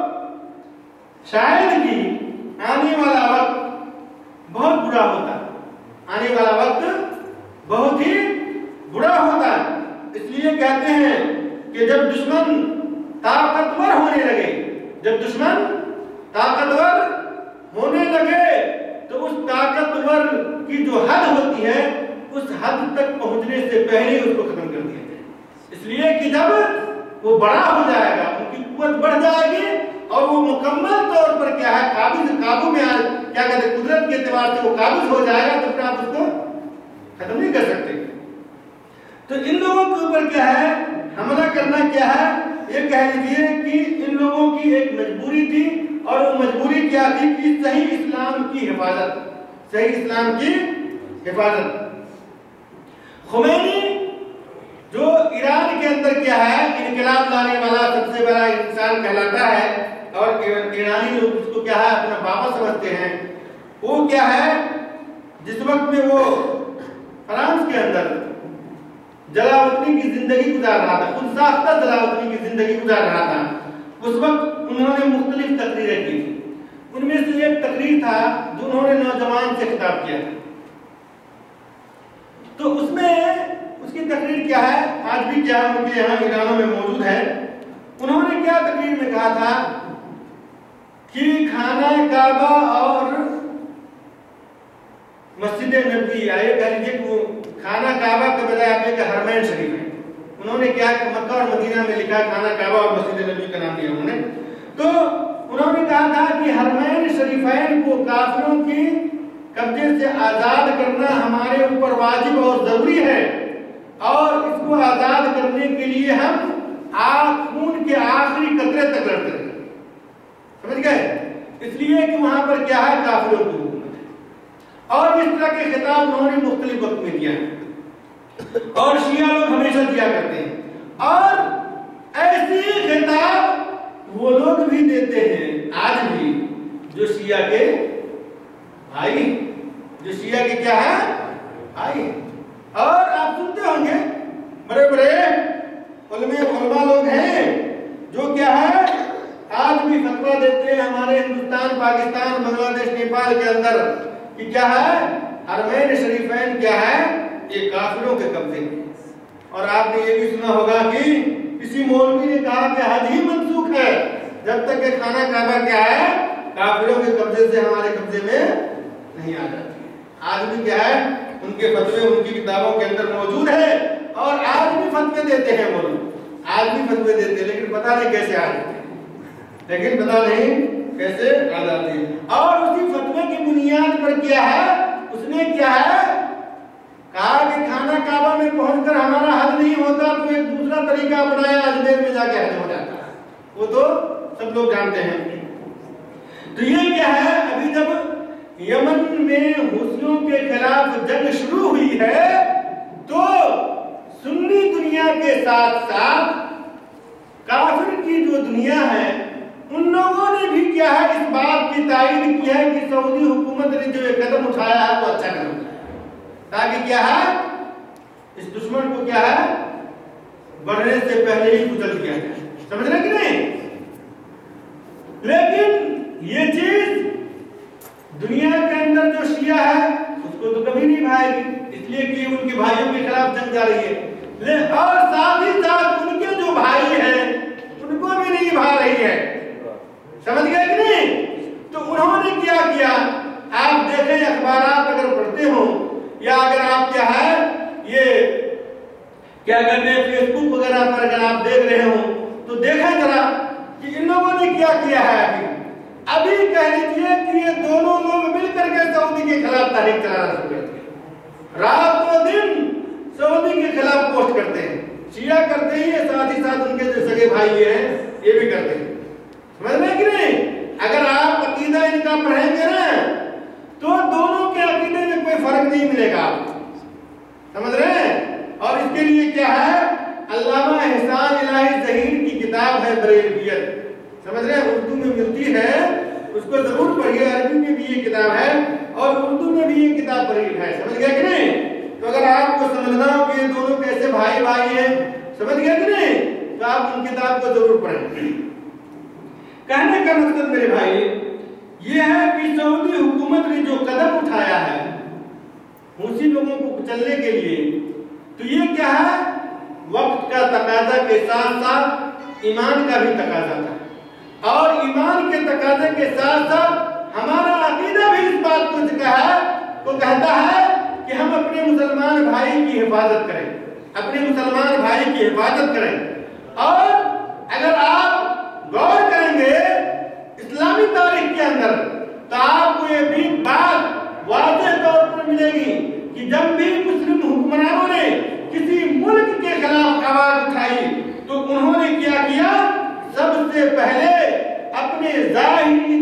شاید ہی آنے والا وقت بہت برا ہوتا، آنے والا وقت بہت ہی برا ہوتا۔ اس لیے کہتے ہیں کہ جب دشمن طاقتور ہونے لگے، جب دشمن طاقتور ہونے لگے تو اس طاقتور کی جو حد ہوتی ہے اس حد تک پہنچنے سے پہلے اس کو ختم کر دیا جائے۔ اس لیے کہ جب وہ بڑا ہو جائے گا، ان کی قوت بڑھ جائے گی اور وہ مکمل طور پر کیا ہے قابو میں کیا کہتے ہیں قدرت کے اعتبار سے وہ قابض ہو جائے گا، تو پھر آپ اس کو ختم نہیں کر سکتے۔ تو ان لوگوں کے اوپر کیا ہے حملہ کرنا کیا ہے، یہ کہہ لیجیے کہ ان لوگوں کی ایک مجبوری تھی، اور وہ مجبوری کیا تھی کہ صحیح اسلام کی حفاظت، صحیح اسلام کی حفاظت۔ خمینی جو ایران کے اندر کیا ہے انقلاب لانے والا سب سے بڑا انسان کہلاتا ہے، اور ایرانی لوگ اس کو کیا ہے اپنا بابا سمجھتے ہیں، وہ کیا ہے جس وقت میں وہ فرانس کے اندر جلاوطنی کی زندگی گزار رہا تھا، خود ساختہ جلاوطنی کی زندگی گزار رہا تھا، اس وقت انہوں نے مختلف تقریریں کی تھی۔ ان میں سے ایک تقریر تھا جو انہوں نے نوجوان سے خطاب کیا تھا۔ تو اس میں اس کی تقریر کیا ہے، آج بھی کیا ان کے یہاں ایرانوں میں موجود ہے۔ انہوں نے کیا تقریر میں کہا تھا کہ خانہ کعبہ اور مسجد نبوی، آئے کہہ لیجیے کہ خانہ کعبہ کے بجائے آپ کہ حرمین شریف ہے۔ انہوں نے کیا کہ مکہ اور مدینہ میں لکھا خانہ کعبہ اور مسجد نبوی کا نام دیا انہوں نے۔ تو انہوں نے کہا تھا کہ حرمین شریفین کو کافروں کی قبضے سے آزاد کرنا ہمارے اوپر واجب اور ضروری ہے، اور اس کو آزاد کرنے کے لیے ہم خون کے آخری قطرے تک لڑتے رہے۔ سمجھ گئے؟ اس لیے کہ وہاں پر کیا ہے کافروں کی حکومت ہے، اور اس طرح کے خطاب انہوں نے مختلف وقت میں دیا ہے، اور شیعہ لوگ ہمیشہ دیا کرتے ہیں، اور ایسی خطاب وہ لوگ بھی دیتے ہیں آج بھی जो शिया के भाई, जो शिया के क्या है भाई। और आप सुनते होंगे बड़े बड़े उलमा लोग हैं जो क्या है आज भी फतवा देते हैं हमारे हिंदुस्तान, पाकिस्तान, बांग्लादेश, नेपाल के अंदर कि क्या है हरमैन शरीफैन क्या है ये काफिरों के कब्जे में। और आपने ये भी सुना होगा कि किसी मौलवी ने कहा कि हज ही मनसूख है जब तक कि खाना काबा क्या है काफिरों के कब्जे से हमारे कब्जे में नहीं आ जाती। आज भी क्या है उनके फतवे उनकी किताबों के अंदर मौजूद है और आज भी फतवे देते हैं मौलवी, आज भी फतवे देते हैं, लेकिन पता नहीं कैसे आ जाते हैं, लेकिन पता नहीं कैसे आ जाते हैं। और उसी फतवे की बुनियाद पर क्या है उसने क्या है कहा कि खाना काबा में पहुंचकर हमारा हज नहीं होता तो एक दूसरा तरीका अपनाया, अजमेर में जाके हज हो जाता है, वो तो सब लोग जानते हैं। तो ये क्या है अभी जब यमन में हुसियों के खिलाफ जंग शुरू हुई है तो सुन्नी दुनिया के साथ साथ काफिर की जो दुनिया है उन लोगों ने भी क्या है इस बात की तायीद की है कि सऊदी हुकूमत ने जो ये कदम उठाया है वो अच्छा कदम उठाया ताकि क्या है इस दुश्मन को क्या है बढ़ने से पहले ही कुचल दिया जाए। समझ रहे कि नहीं? लेकिन ये चीज दुनिया के अंदर जो शिया है उसको तो कभी नहीं भाएगी, इसलिए कि उनके भाइयों के खिलाफ जंग जा रही है। और साथ ही साथ उनके जो भाई हैं उनको भी नहीं भा रही है। समझ गए कि नहीं? तो उन्होंने क्या किया आप देखें अखबारात अगर पढ़ते हो या अगर आप क्या है ये क्या कहते हैं फेसबुक वगैरह पर अगर आप देख रहे हो तो देखें जरा कि इन लोगों ने क्या किया है। अभी कह लीजिए कि ये दोनों लोग मिलकर के सऊदी के खिलाफ तहरीक चलाना शुरू करते हैं, रात और दिन सऊदी के खिलाफ पोस्ट करते हैं, शिया करते ही है साथ ही साथ उनके जो सगे भाई हैं ये भी करते हैं। समझ रहे कि नहीं? अगर आप अकीदा इनका पढ़ेंगे ना तो दोनों के अकीदे में कोई फर्क नहीं मिलेगा आपको। समझ रहे हैं? और इसके लिए क्या है अल्लामा एहसान इलाही ज़हीर की किताब है बरेलवियत, समझ रहे हैं उर्दू में मिलती है, उसको जरूर पढ़िए। अरबी में भी ये किताब है और उर्दू में भी ये किताब पढ़ी है। समझ गया कि नहीं? तो अगर आपको समझना हो कि ये दोनों कैसे भाई भाई हैं, समझ गया कि नहीं, तो आप उन किताब को जरूर पढ़ें। कहने का मकसद मेरे भाई ये है कि सऊदी हुकूमत ने जो कदम उठाया है उसी लोगों को कुचलने के लिए, तो ये क्या है वक्त का तकाजा के साथ साथ ईमान का भी तकाजा था और ईमान के तकाजे के साथ साथ हमारा अकीदा भी इस बात को कहता है कि हम अपने मुसलमान भाई की हिफाजत करें, अपने मुसलमान भाई की हिफाजत करें। और अगर आप गौर करेंगे इस्लामी तारीख के अंदर तो आपको ये भी बात वाज़ेह तौर पर मिलेगी कि जब भी मुस्लिम हुक्मरानों ने किसी मुल्क के खिलाफ आवाज उठाई तो उन्होंने क्या किया, सबसे पहले अपने ज़ाहिरी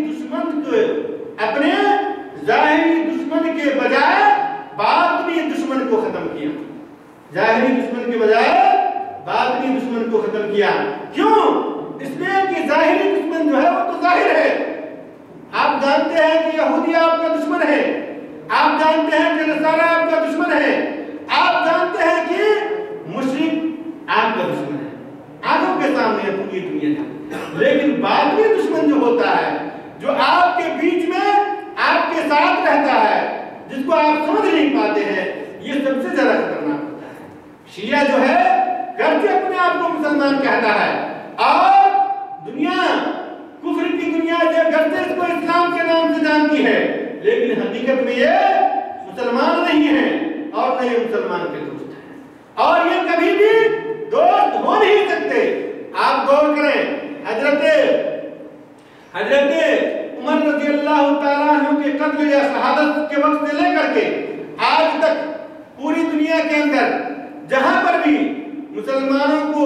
दुश्मन के बजाय बातिनी दुश्मन को खत्म किया। ज़ाहिरी दुश्मन के बजाय बातिनी दुश्मन को खत्म किया। क्यों? इसलिए कि ज़ाहिरी दुश्मन जो है वो तो जाहिर है, आप जानते हैं कि यहूदी आपका दुश्मन है, आप जानते हैं कि नसारा आपका दुश्मन है, आप जानते हैं कि मुशरिक आपका दुश्मन है, आंखों के सामने पूरी दुनिया जानती है। लेकिन बातिनी दुश्मन जो होता है, जो आपके बीच में आपके साथ रहता है, जिसको आप समझ नहीं पाते हैं, ये सबसे ज्यादा खतरनाक होता है। शिया जो है घर से अपने आप को मुसलमान कहता है और दुनिया कुफ्र की दुनिया जो घर से इसको इस्लाम के नाम से जानती है, लेकिन हकीकत में ये मुसलमान नहीं है और न ये मुसलमान के दोस्त है और ये कभी भी दोस्त हो नहीं सकते। आप गौर करें हजरत उमर रज़ी अल्लाह तआला अन्हु के कत्ल या शहादत के वक्त से लेकर के आज तक पूरी दुनिया के अंदर जहां पर भी मुसलमानों को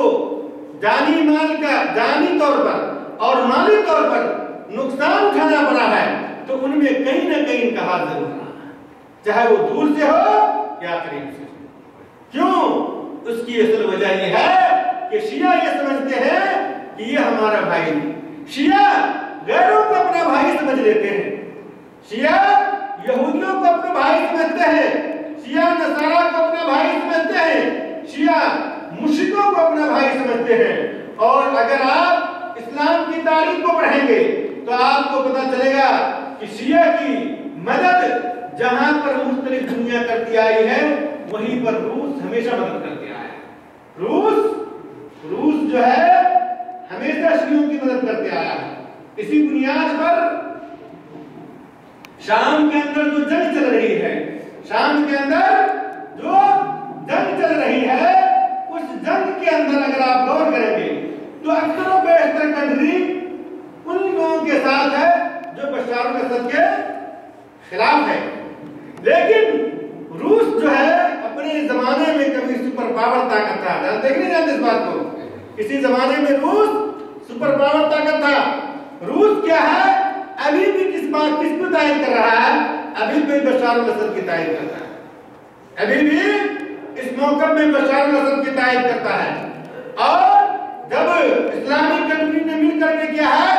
जानी तौर पर और माली तौर पर नुकसान उठाना पड़ा है तो उनमें कहीं ना कहीं इनका हाथ जरूर रहा, चाहे वो दूर से हो या करीब से। क्यों? उसकी असल वजह यह है कि शिया ये समझते हैं कि ये हमारा भाई नहीं। शिया गैरों को अपना भाई समझ لیتے ہیں. شیعہ یہودیوں کو اپنے بھائی سمجھتے ہیں, شیعہ نصارہ کو اپنا بھائی سمجھتے ہیں, شیعہ مشرکوں کو اپنا بھائی سمجھتے ہیں. اور اگر آپ اسلام کی تاریخ کو پڑھیں گے تو آپ کو پتہ چلے گا کہ شیعہ کی مدد جہاں پر مختلف دنیا کرتی آئی ہے وہیں پر روس ہمیشہ مدد کرتے آیا ہے. روس جو ہے ہمیشہ شیعوں کی مدد کرتے آیا ہے. اسی بنیاد پر شام کے اندر جو جنگ چل رہی ہے, شام کے اندر جو جنگ چل رہی ہے, اس جنگ کے اندر اگر آپ غور کریں گے تو اکثر و بیشتر کنٹری ان لوگوں کے ساتھ ہے جو بشار الاسد کے خلاف ہے. لیکن روس جو ہے اپنے زمانے میں کبھی سپر پاور طاقت تھا. جانتے کہ نہیں جانتے اس بات کو؟ کسی زمانے میں روس سپر پاور طاقت تھا. روس کیا ہے, ابھی بھی کس کو تائید کر رہا ہے؟ ابھی بھی بشار الاسد کی تائید کرتا ہے, ابھی بھی اس موقع میں بشار الاسد کی تائید کرتا ہے. اور جب اسلامی کنٹری نے مل کر کے کیا ہے,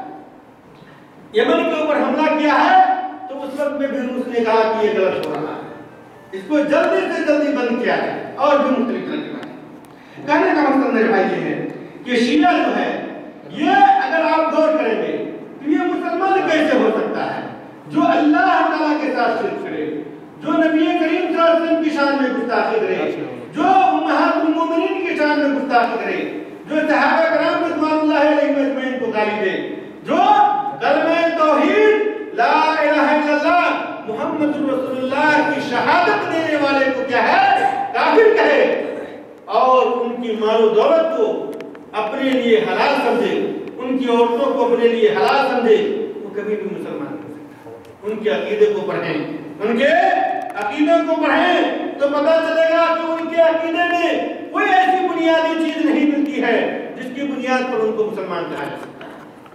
یمن کے اوپر حملہ کیا ہے, تو اس وقت میں بھی روس نے کہا کہ یہ غلط ہو رہا ہے, اس کو جلدی سے جلدی بند کیا ہے. اور بھی مختلف طرح کی باتیں. کہنے کا مقصد میرے بھائی یہ ہے کہ شیعہ جو ہے یہ اگر آپ غور کریں گے تو یہ مسلمان کیسے ہو سکتا ہے جو اللہ تعالیٰ کے ساتھ شرک کرے, جو نبی کریم صلی اللہ علیہ وسلم کی شان میں گستاخی کرے, جو امہات المومنین کی شان میں گستاخی کرے, جو صحابہ کرام رضوان اللہ علیہم اجمعین کو گالی دے, جو کلمہ توحید لا الہ الا اللہ محمد رسول اللہ کی شہادت دینے والے کو کیا ہے, کافر کہے, اور ان کی مال و دولت کو اپنے لیے حلال سمجھے, ان کی عورتوں کو اپنے لیے حلال سمجھے, وہ کبھی بھی مسلمان نہیں ہو سکتا. ان کے عقیدے کو پڑھیں, ان کے عقیدے کو پڑھیں تو پتہ چلے گا کہ ان کے عقیدے میں کوئی ایسی بنیادی چیز نہیں ملتی ہے جس کی بنیاد پر ان کو مسلمان کہا جا سکتا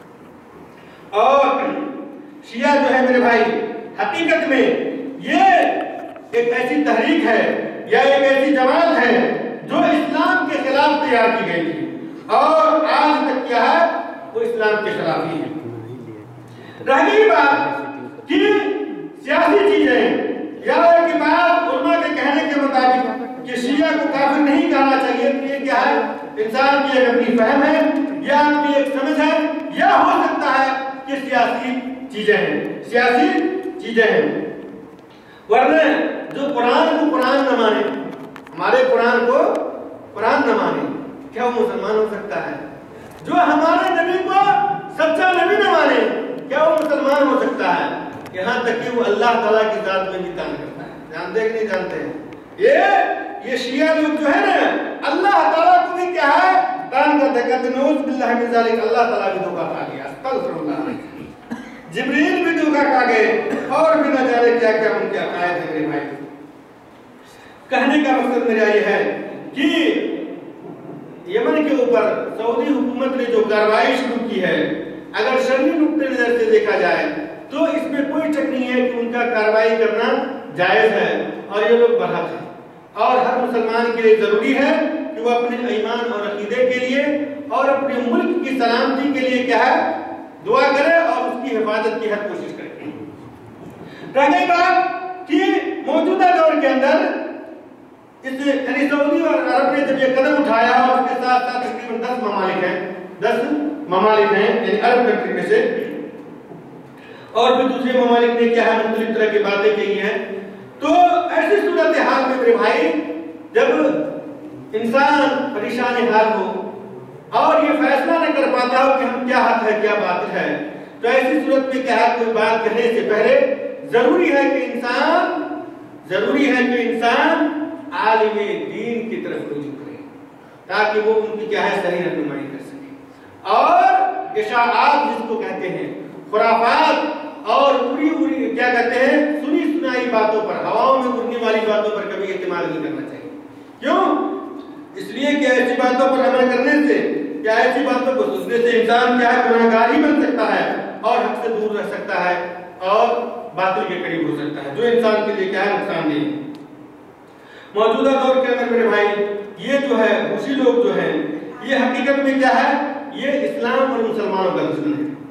ہے. اور شیعہ جو ہے میرے بھائی حقیقت میں یہ ایک ایسی تحریک ہے یا ایک ایسی جماعت ہے جو اسلام کے خلاف تیار کی گئی تھی, اور آج تک کیا ہے وہ اسلام کے خلاف ہی ہے. رہ گئی بات کہ سیاسی چیزیں یا ایک بات علماء کے کہنے کے مطابق کہ شیعہ کو کافر نہیں کہنا چاہیے, تو یہ کیا ہے, انسان کی ایک اپنی فہم ہے یا اپنی ایک سمجھ ہے, یا ہو سکتا ہے کہ سیاسی چیزیں ہیں, سیاسی چیزیں ہیں. ورنہ جو قرآن کو قرآن نہ مانے, ہمارے قرآن کو قرآن نہ مانے, کیا وہ مسلمان ہو سکتا ہے؟ جو ہمارے نبی کو سچا نبی نہ مانے, کیا وہ مسلمان ہو سکتا ہے؟ یہاں تک کہ وہ اللہ تعالیٰ کی ذات میں بھی طعن کرتا ہے. جانتے کہ نہیں جانتے ہیں؟ یہ شیعہ لوگ جو ہے نا اللہ تعالیٰ کو بھی کیا ہے طعن کرتے, کہتے نعوذ باللہ من ذالک, اللہ تعالیٰ بھی دھوکہ کھا گیا, استغفر اللہ, جبریل بھی دھوکہ کھا گئے, اور بھی نہ جانے کیا کیا ان کے عقائد ہیں. میرے بھائی کہنے کا مقصد میرا یہ ہے کہ یمن کے اوپر سعودی حکومت نے جو کارروائی شروع کی ہے, اگر شرعی نقطۂ نظر سے دیکھا جائے تو اس میں کوئی شک نہیں ہے کہ ان کا کارروائی کرنا جائز ہے, اور یہ لوگ برحق ہیں. اور ہر مسلمان کے لیے ضروری ہے کہ وہ اپنے ایمان اور عقیدے کے لیے اور اپنے ملک کی سلامتی کے لیے کیا ہے دعا کرے اور اس کی حفاظت کی ہر کوشش کرے. رہ گئی بات کہ موجودہ دور کے اندر اس یعنی سعودی اور عرب نے جب یہ قدم اٹھایا, اور اس کے ساتھ ساتھ تقریباً 10 ممالک ہیں, 10 ممالک ہیں یعنی عرب کنٹری میں سے, اور بھی دوسرے ممالک نے کیا ہے مختلف طرح کی باتیں کی ہیں. تو ایسی صورتحال میں میرے بھائی جب انسان پریشان حال ہو اور یہ فیصلہ نہ کر پاتا ہو کہ ہم کیا حق ہے کیا باطل ہے, تو ایسی صورت میں کیا ہے کوئی بات کہنے سے پہلے ضروری ہے کہ انسان عالم دین کی طرف رجوع کرے, تاکہ وہ ان کی کیا ہے صحیح رہنمائی کر سکے. اور اشاعات جس کو کہتے ہیں, خرافات اور پوری کیا کہتے ہیں سنی سنائی باتوں پر, ہواؤں میں اڑنے والی باتوں پر کبھی اعتماد نہیں کرنا چاہیے. کیوں؟ اس لیے کہ ایسی باتوں پر عمل کرنے سے, کیا ایسی باتوں کو سننے سے انسان کیا ہے گناہگار ہی بن سکتا ہے اور حق سے دور رہ سکتا ہے اور باطل کے قریب ہو سکتا ہے, جو انسان کے لیے کیا ہے نقصان دہ. موجودہ دور کے اندر میرے بھائی یہ جو ہے حوثی لوگ جو ہیں یہ حقیقت میں کیا ہے, یہ اسلام اور مسلمانوں کا دشمن ہے.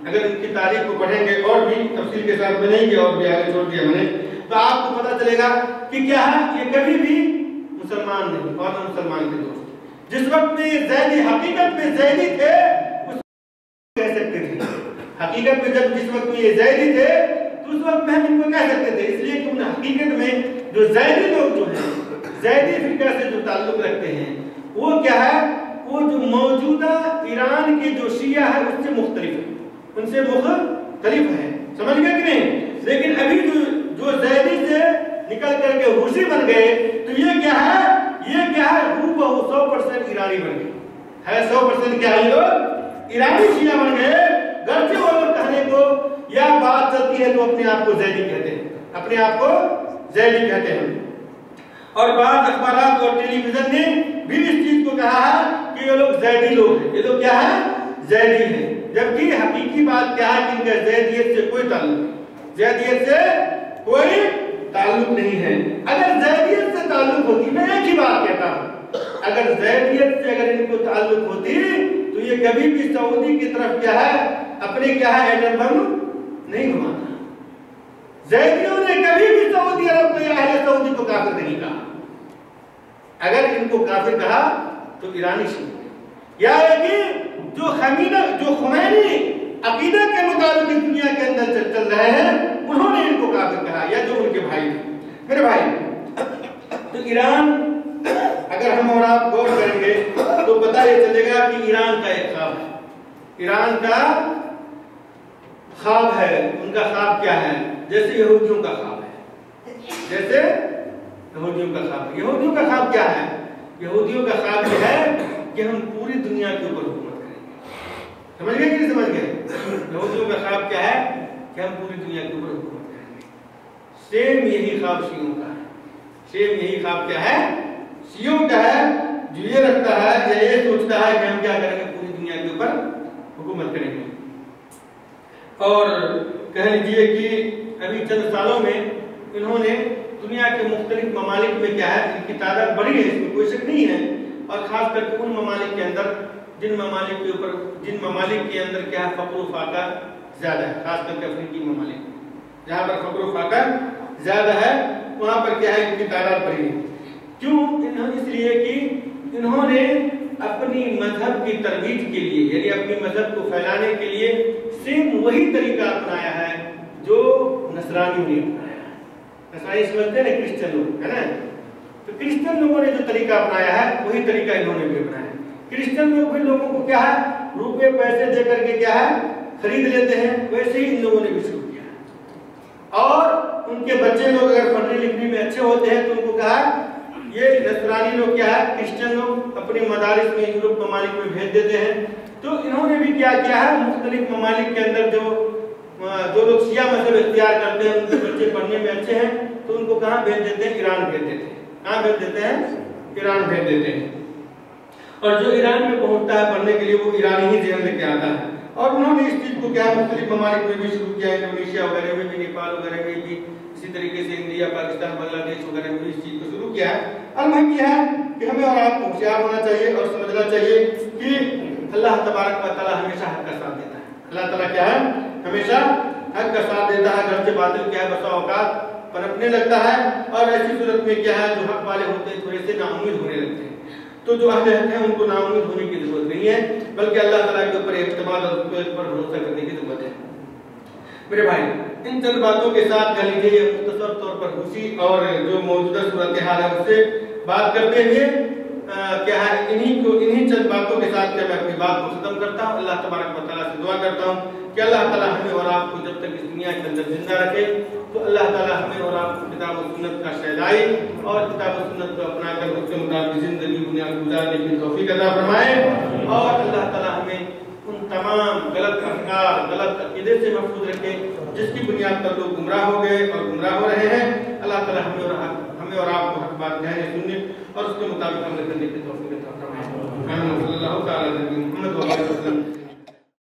اگر ان کی تاریخ کو پڑھیں گے اور بھی تفصیل کے ساتھ ملیں گے اور بھی آگے چھوڑ دیا میں نے، تو آپ کو پتہ چلے گا کہ کیا ہے یہ کبھی بھی مسلمان نہیں اور نہ مسلمان کے دوست۔ جس وقت میں یہ زیدی حقیقت میں زیدی تھے اس کہہ سکتے تھے، حقیقت میں جس وقت میں یہ زیدی تھے تو اس وقت میں ہم ان کو کہہ سکتے تھے، اس لیے کہ ان حقیقت میں جو زیدی لوگ جو ہیں زیدی فرقہ سے جو تعلق رکھتے ہیں وہ کیا ہے، وہ جو موجودہ ایران کے جو شیعہ ہے اس سے مختلف ہے، ان سے مختلف ہے، سمجھ گئے کہ نہیں؟ لیکن ابھی جو زیدی سے نکل کر کے حوثی بن گئے تو یہ کیا ہے، یہ کیا ہے، وہ 100% ایرانی بن گئے ہے، 100% کیا ہے، یہ لوگ ایرانی شیعہ بن گئے۔ گرچہ وہ لوگ کہنے کو یا بات چلتی ہے تو اپنے آپ کو زیدی کہتے ہیں، اپنے آپ کو زیدی کہتے ہیں، اور بعض اخبارات اور ٹیلی ویژن نے بھی اس چیز کو کہا ہے کہ یہ لوگ زیدی لوگ ہیں، یہ لوگ کیا ہے، زیدی ہیں، جبکہ حقیقی بات کیا ہے کہ ان کا زیدیت سے کوئی تعلق نہیں، زیدیت سے کوئی تعلق نہیں ہے۔ اگر زیدیت سے تعلق ہوتی، میں ایک ہی بات کہتا ہوں، اگر زیدیت سے اگر ان کو تعلق ہوتی تو یہ کبھی بھی سعودی کی طرف کیا ہے، اپنے کیا ہے ایٹم بم نہیں گھماتا۔ زیدیوں نے کبھی بھی سعودی عرب کو یا اہل سعودی کو کافر نہیں کہا، اگر ان کو کافر کہا تو ایرانی شیعہ، یا ہے کہ جو خمینی عقیدہ کے مطابق اس دنیا کے اندر چل رہے ہیں انہوں نے ان کو کافر کہا، یا جو ان کے بھائی تھے۔ میرے بھائی تو ایران اگر ہم اور آپ غور کریں گے تو پتہ یہ چلے گا کہ ایران کا ایک خواب ہے، ایران کا خواب ہے۔ ان کا خواب کیا ہے؟ جیسے یہودیوں کا خواب ہے، جیسے یہودیوں کا خواب ہے۔ یہودیوں کا خواب کیا ہے؟ یہودیوں کا خواب یہ ہے کہ ہم پوری دنیا کے اوپر حکومت کریں گے، سمجھ گئے کہ نہیں سمجھ گئے؟ یہودیوں کا خواب کیا ہے کہ ہم پوری دنیا کے اوپر حکومت کریں گے۔ سیم یہی خواب شیعوں کا ہے، سیم یہی خواب کیا ہے، شیعوں کا ہے، جو یہ رکھتا ہے یا یہ سوچتا ہے کہ ہم کیا کریں گے، پوری دنیا کے اوپر حکومت کریں گے۔ اور کہہ لیجئے کہ ابھی چند سالوں میں انہوں نے دنیا کے مختلف ممالک میں کیا ہے، ان کی تعداد بڑھی ہے، اس میں کوئی شک نہیں ہے، اور خاص کر کے ان ممالک کے اندر جن ممالک کے اندر کیا ہے فقر و فاقہ زیادہ ہے، خاص کر کے افریقی ممالک جہاں پر فقر و فاقہ زیادہ ہے وہاں پر کیا ہے ان کی تعداد بڑھی ہے۔ کیوں؟ اس لیے کہ انہوں نے اپنی مذہب کی ترویج کے لیے، یعنی اپنی مذہب کو پھیلانے کے لیے سیم وہی طریقہ اپنایا ہے جو نصرانیوں نے اپنایا ہے۔ نصرانی سمجھتے ہیں نا کرسچن لوگ، ہے نا؟ تو کرسچن لوگوں نے جو طریقہ اپنایا ہے وہی طریقہ انہوں نے بھی اپنایا ہے۔ کرسچن لوگ بھی لوگوں کو کیا ہے روپے پیسے دے کر کے کیا ہے خرید لیتے ہیں، ویسے ہی ان لوگوں نے بھی شروع کیا ہے۔ اور ان کے بچے لوگ اگر پڑھنے لکھنے میں اچھے ہوتے ہیں تو ان کو کہا یہ نصرانی لوگ کیا ہے، کرسچن لوگ اپنے مدارس میں یورپ ممالک میں بھیج دیتے ہیں۔ تو انہوں نے بھی کیا کیا ہے، مختلف ممالک کے اندر جو لوگ شیعہ مذہب اختیار کرتے ہیں ان کے بچے پڑھنے میں اچھے ہیں تو ان کو کہاں بھیج دیتے ہیں، ایران بھیج دیتے ہیں۔ کہاں بھیج دیتے ہیں؟ ایران بھیج دیتے ہیں۔ اور جو ایران میں پہنچتا ہے پڑھنے کے لیے وہ ایرانی ہی ذہن لے کے آتا ہے۔ اور انہوں نے اس چیز کو کیا مختلف ممالک میں بھی شروع کیا، انڈونیشیا وغیرہ میں بھی، نیپال وغیرہ میں بھی، اسی طریقے سے انڈیا، پاکستان، بنگلہ دیش وغیرہ میں بھی اس چیز کو شروع کیا ہے۔ المہم یہ ہے کہ ہمیں اور آپ کو ہوشیار ہونا چاہیے اور سمجھنا چاہیے کہ اللہ تبارک و تعالیٰ ہمیشہ حق کا ساتھ دیتا ہے۔ اللہ تعالیٰ کیا ہے، ہمیشہ حق کا ساتھ دیتا ہے، گرچہ باطل کیا ہے بسا اوقات پنپنے لگتا ہے، اور ایسی صورت میں کیا ہے جو حق والے ہوتے ہیں تھوڑے سے نا امید ہونے لگتے ہیں۔ تو جو اہل حق ہیں ان کو نا امید ہونے کی ضرورت نہیں ہے، بلکہ اللہ تعالیٰ کے اوپر اعتماد اور اس کے اوپر بھروسہ کرنے کی ضرورت ہے۔ میرے بھائی ان چند باتوں کے ساتھ کہہ لیجیے یہ مختصر طور پر حوثی اور جو موجودہ صورتحال ہے اس سے بات کرتے ہوئے کیا ہے انہی چند باتوں کے ساتھ کیا میں اپنی بات کو ختم کرتا ہوں۔ اللہ تبارک و تعالیٰ سے دعا کرتا ہوں کہ اللہ تعالیٰ ہمیں اور آپ کو جب تک اس دنیا کے اندر زندہ رکھے تو اللہ تعالیٰ ہمیں اور آپ کو کتاب و سنت کا شہدائی اور کتاب و سنت کو اپنا کر اس کے مطابق زندگی دنیا گزارنے کی توفیق عطا فرمائے، اور اللہ تعالیٰ ہمیں ان تمام غلط افکار غلط عقیدے سے محفوظ رکھے جس کی بنیاد پر لوگ گمراہ ہو گئے اور گمراہ ہو رہے ہیں۔ اللہ تعالیٰ ہمیں اور آپ کو حق بات کہنے سننے اور اس کے مطابق عمل کرنے کی توفیق عطا فرمائے۔ محمد صلی اللہ تعالیٰ علیہ وسلم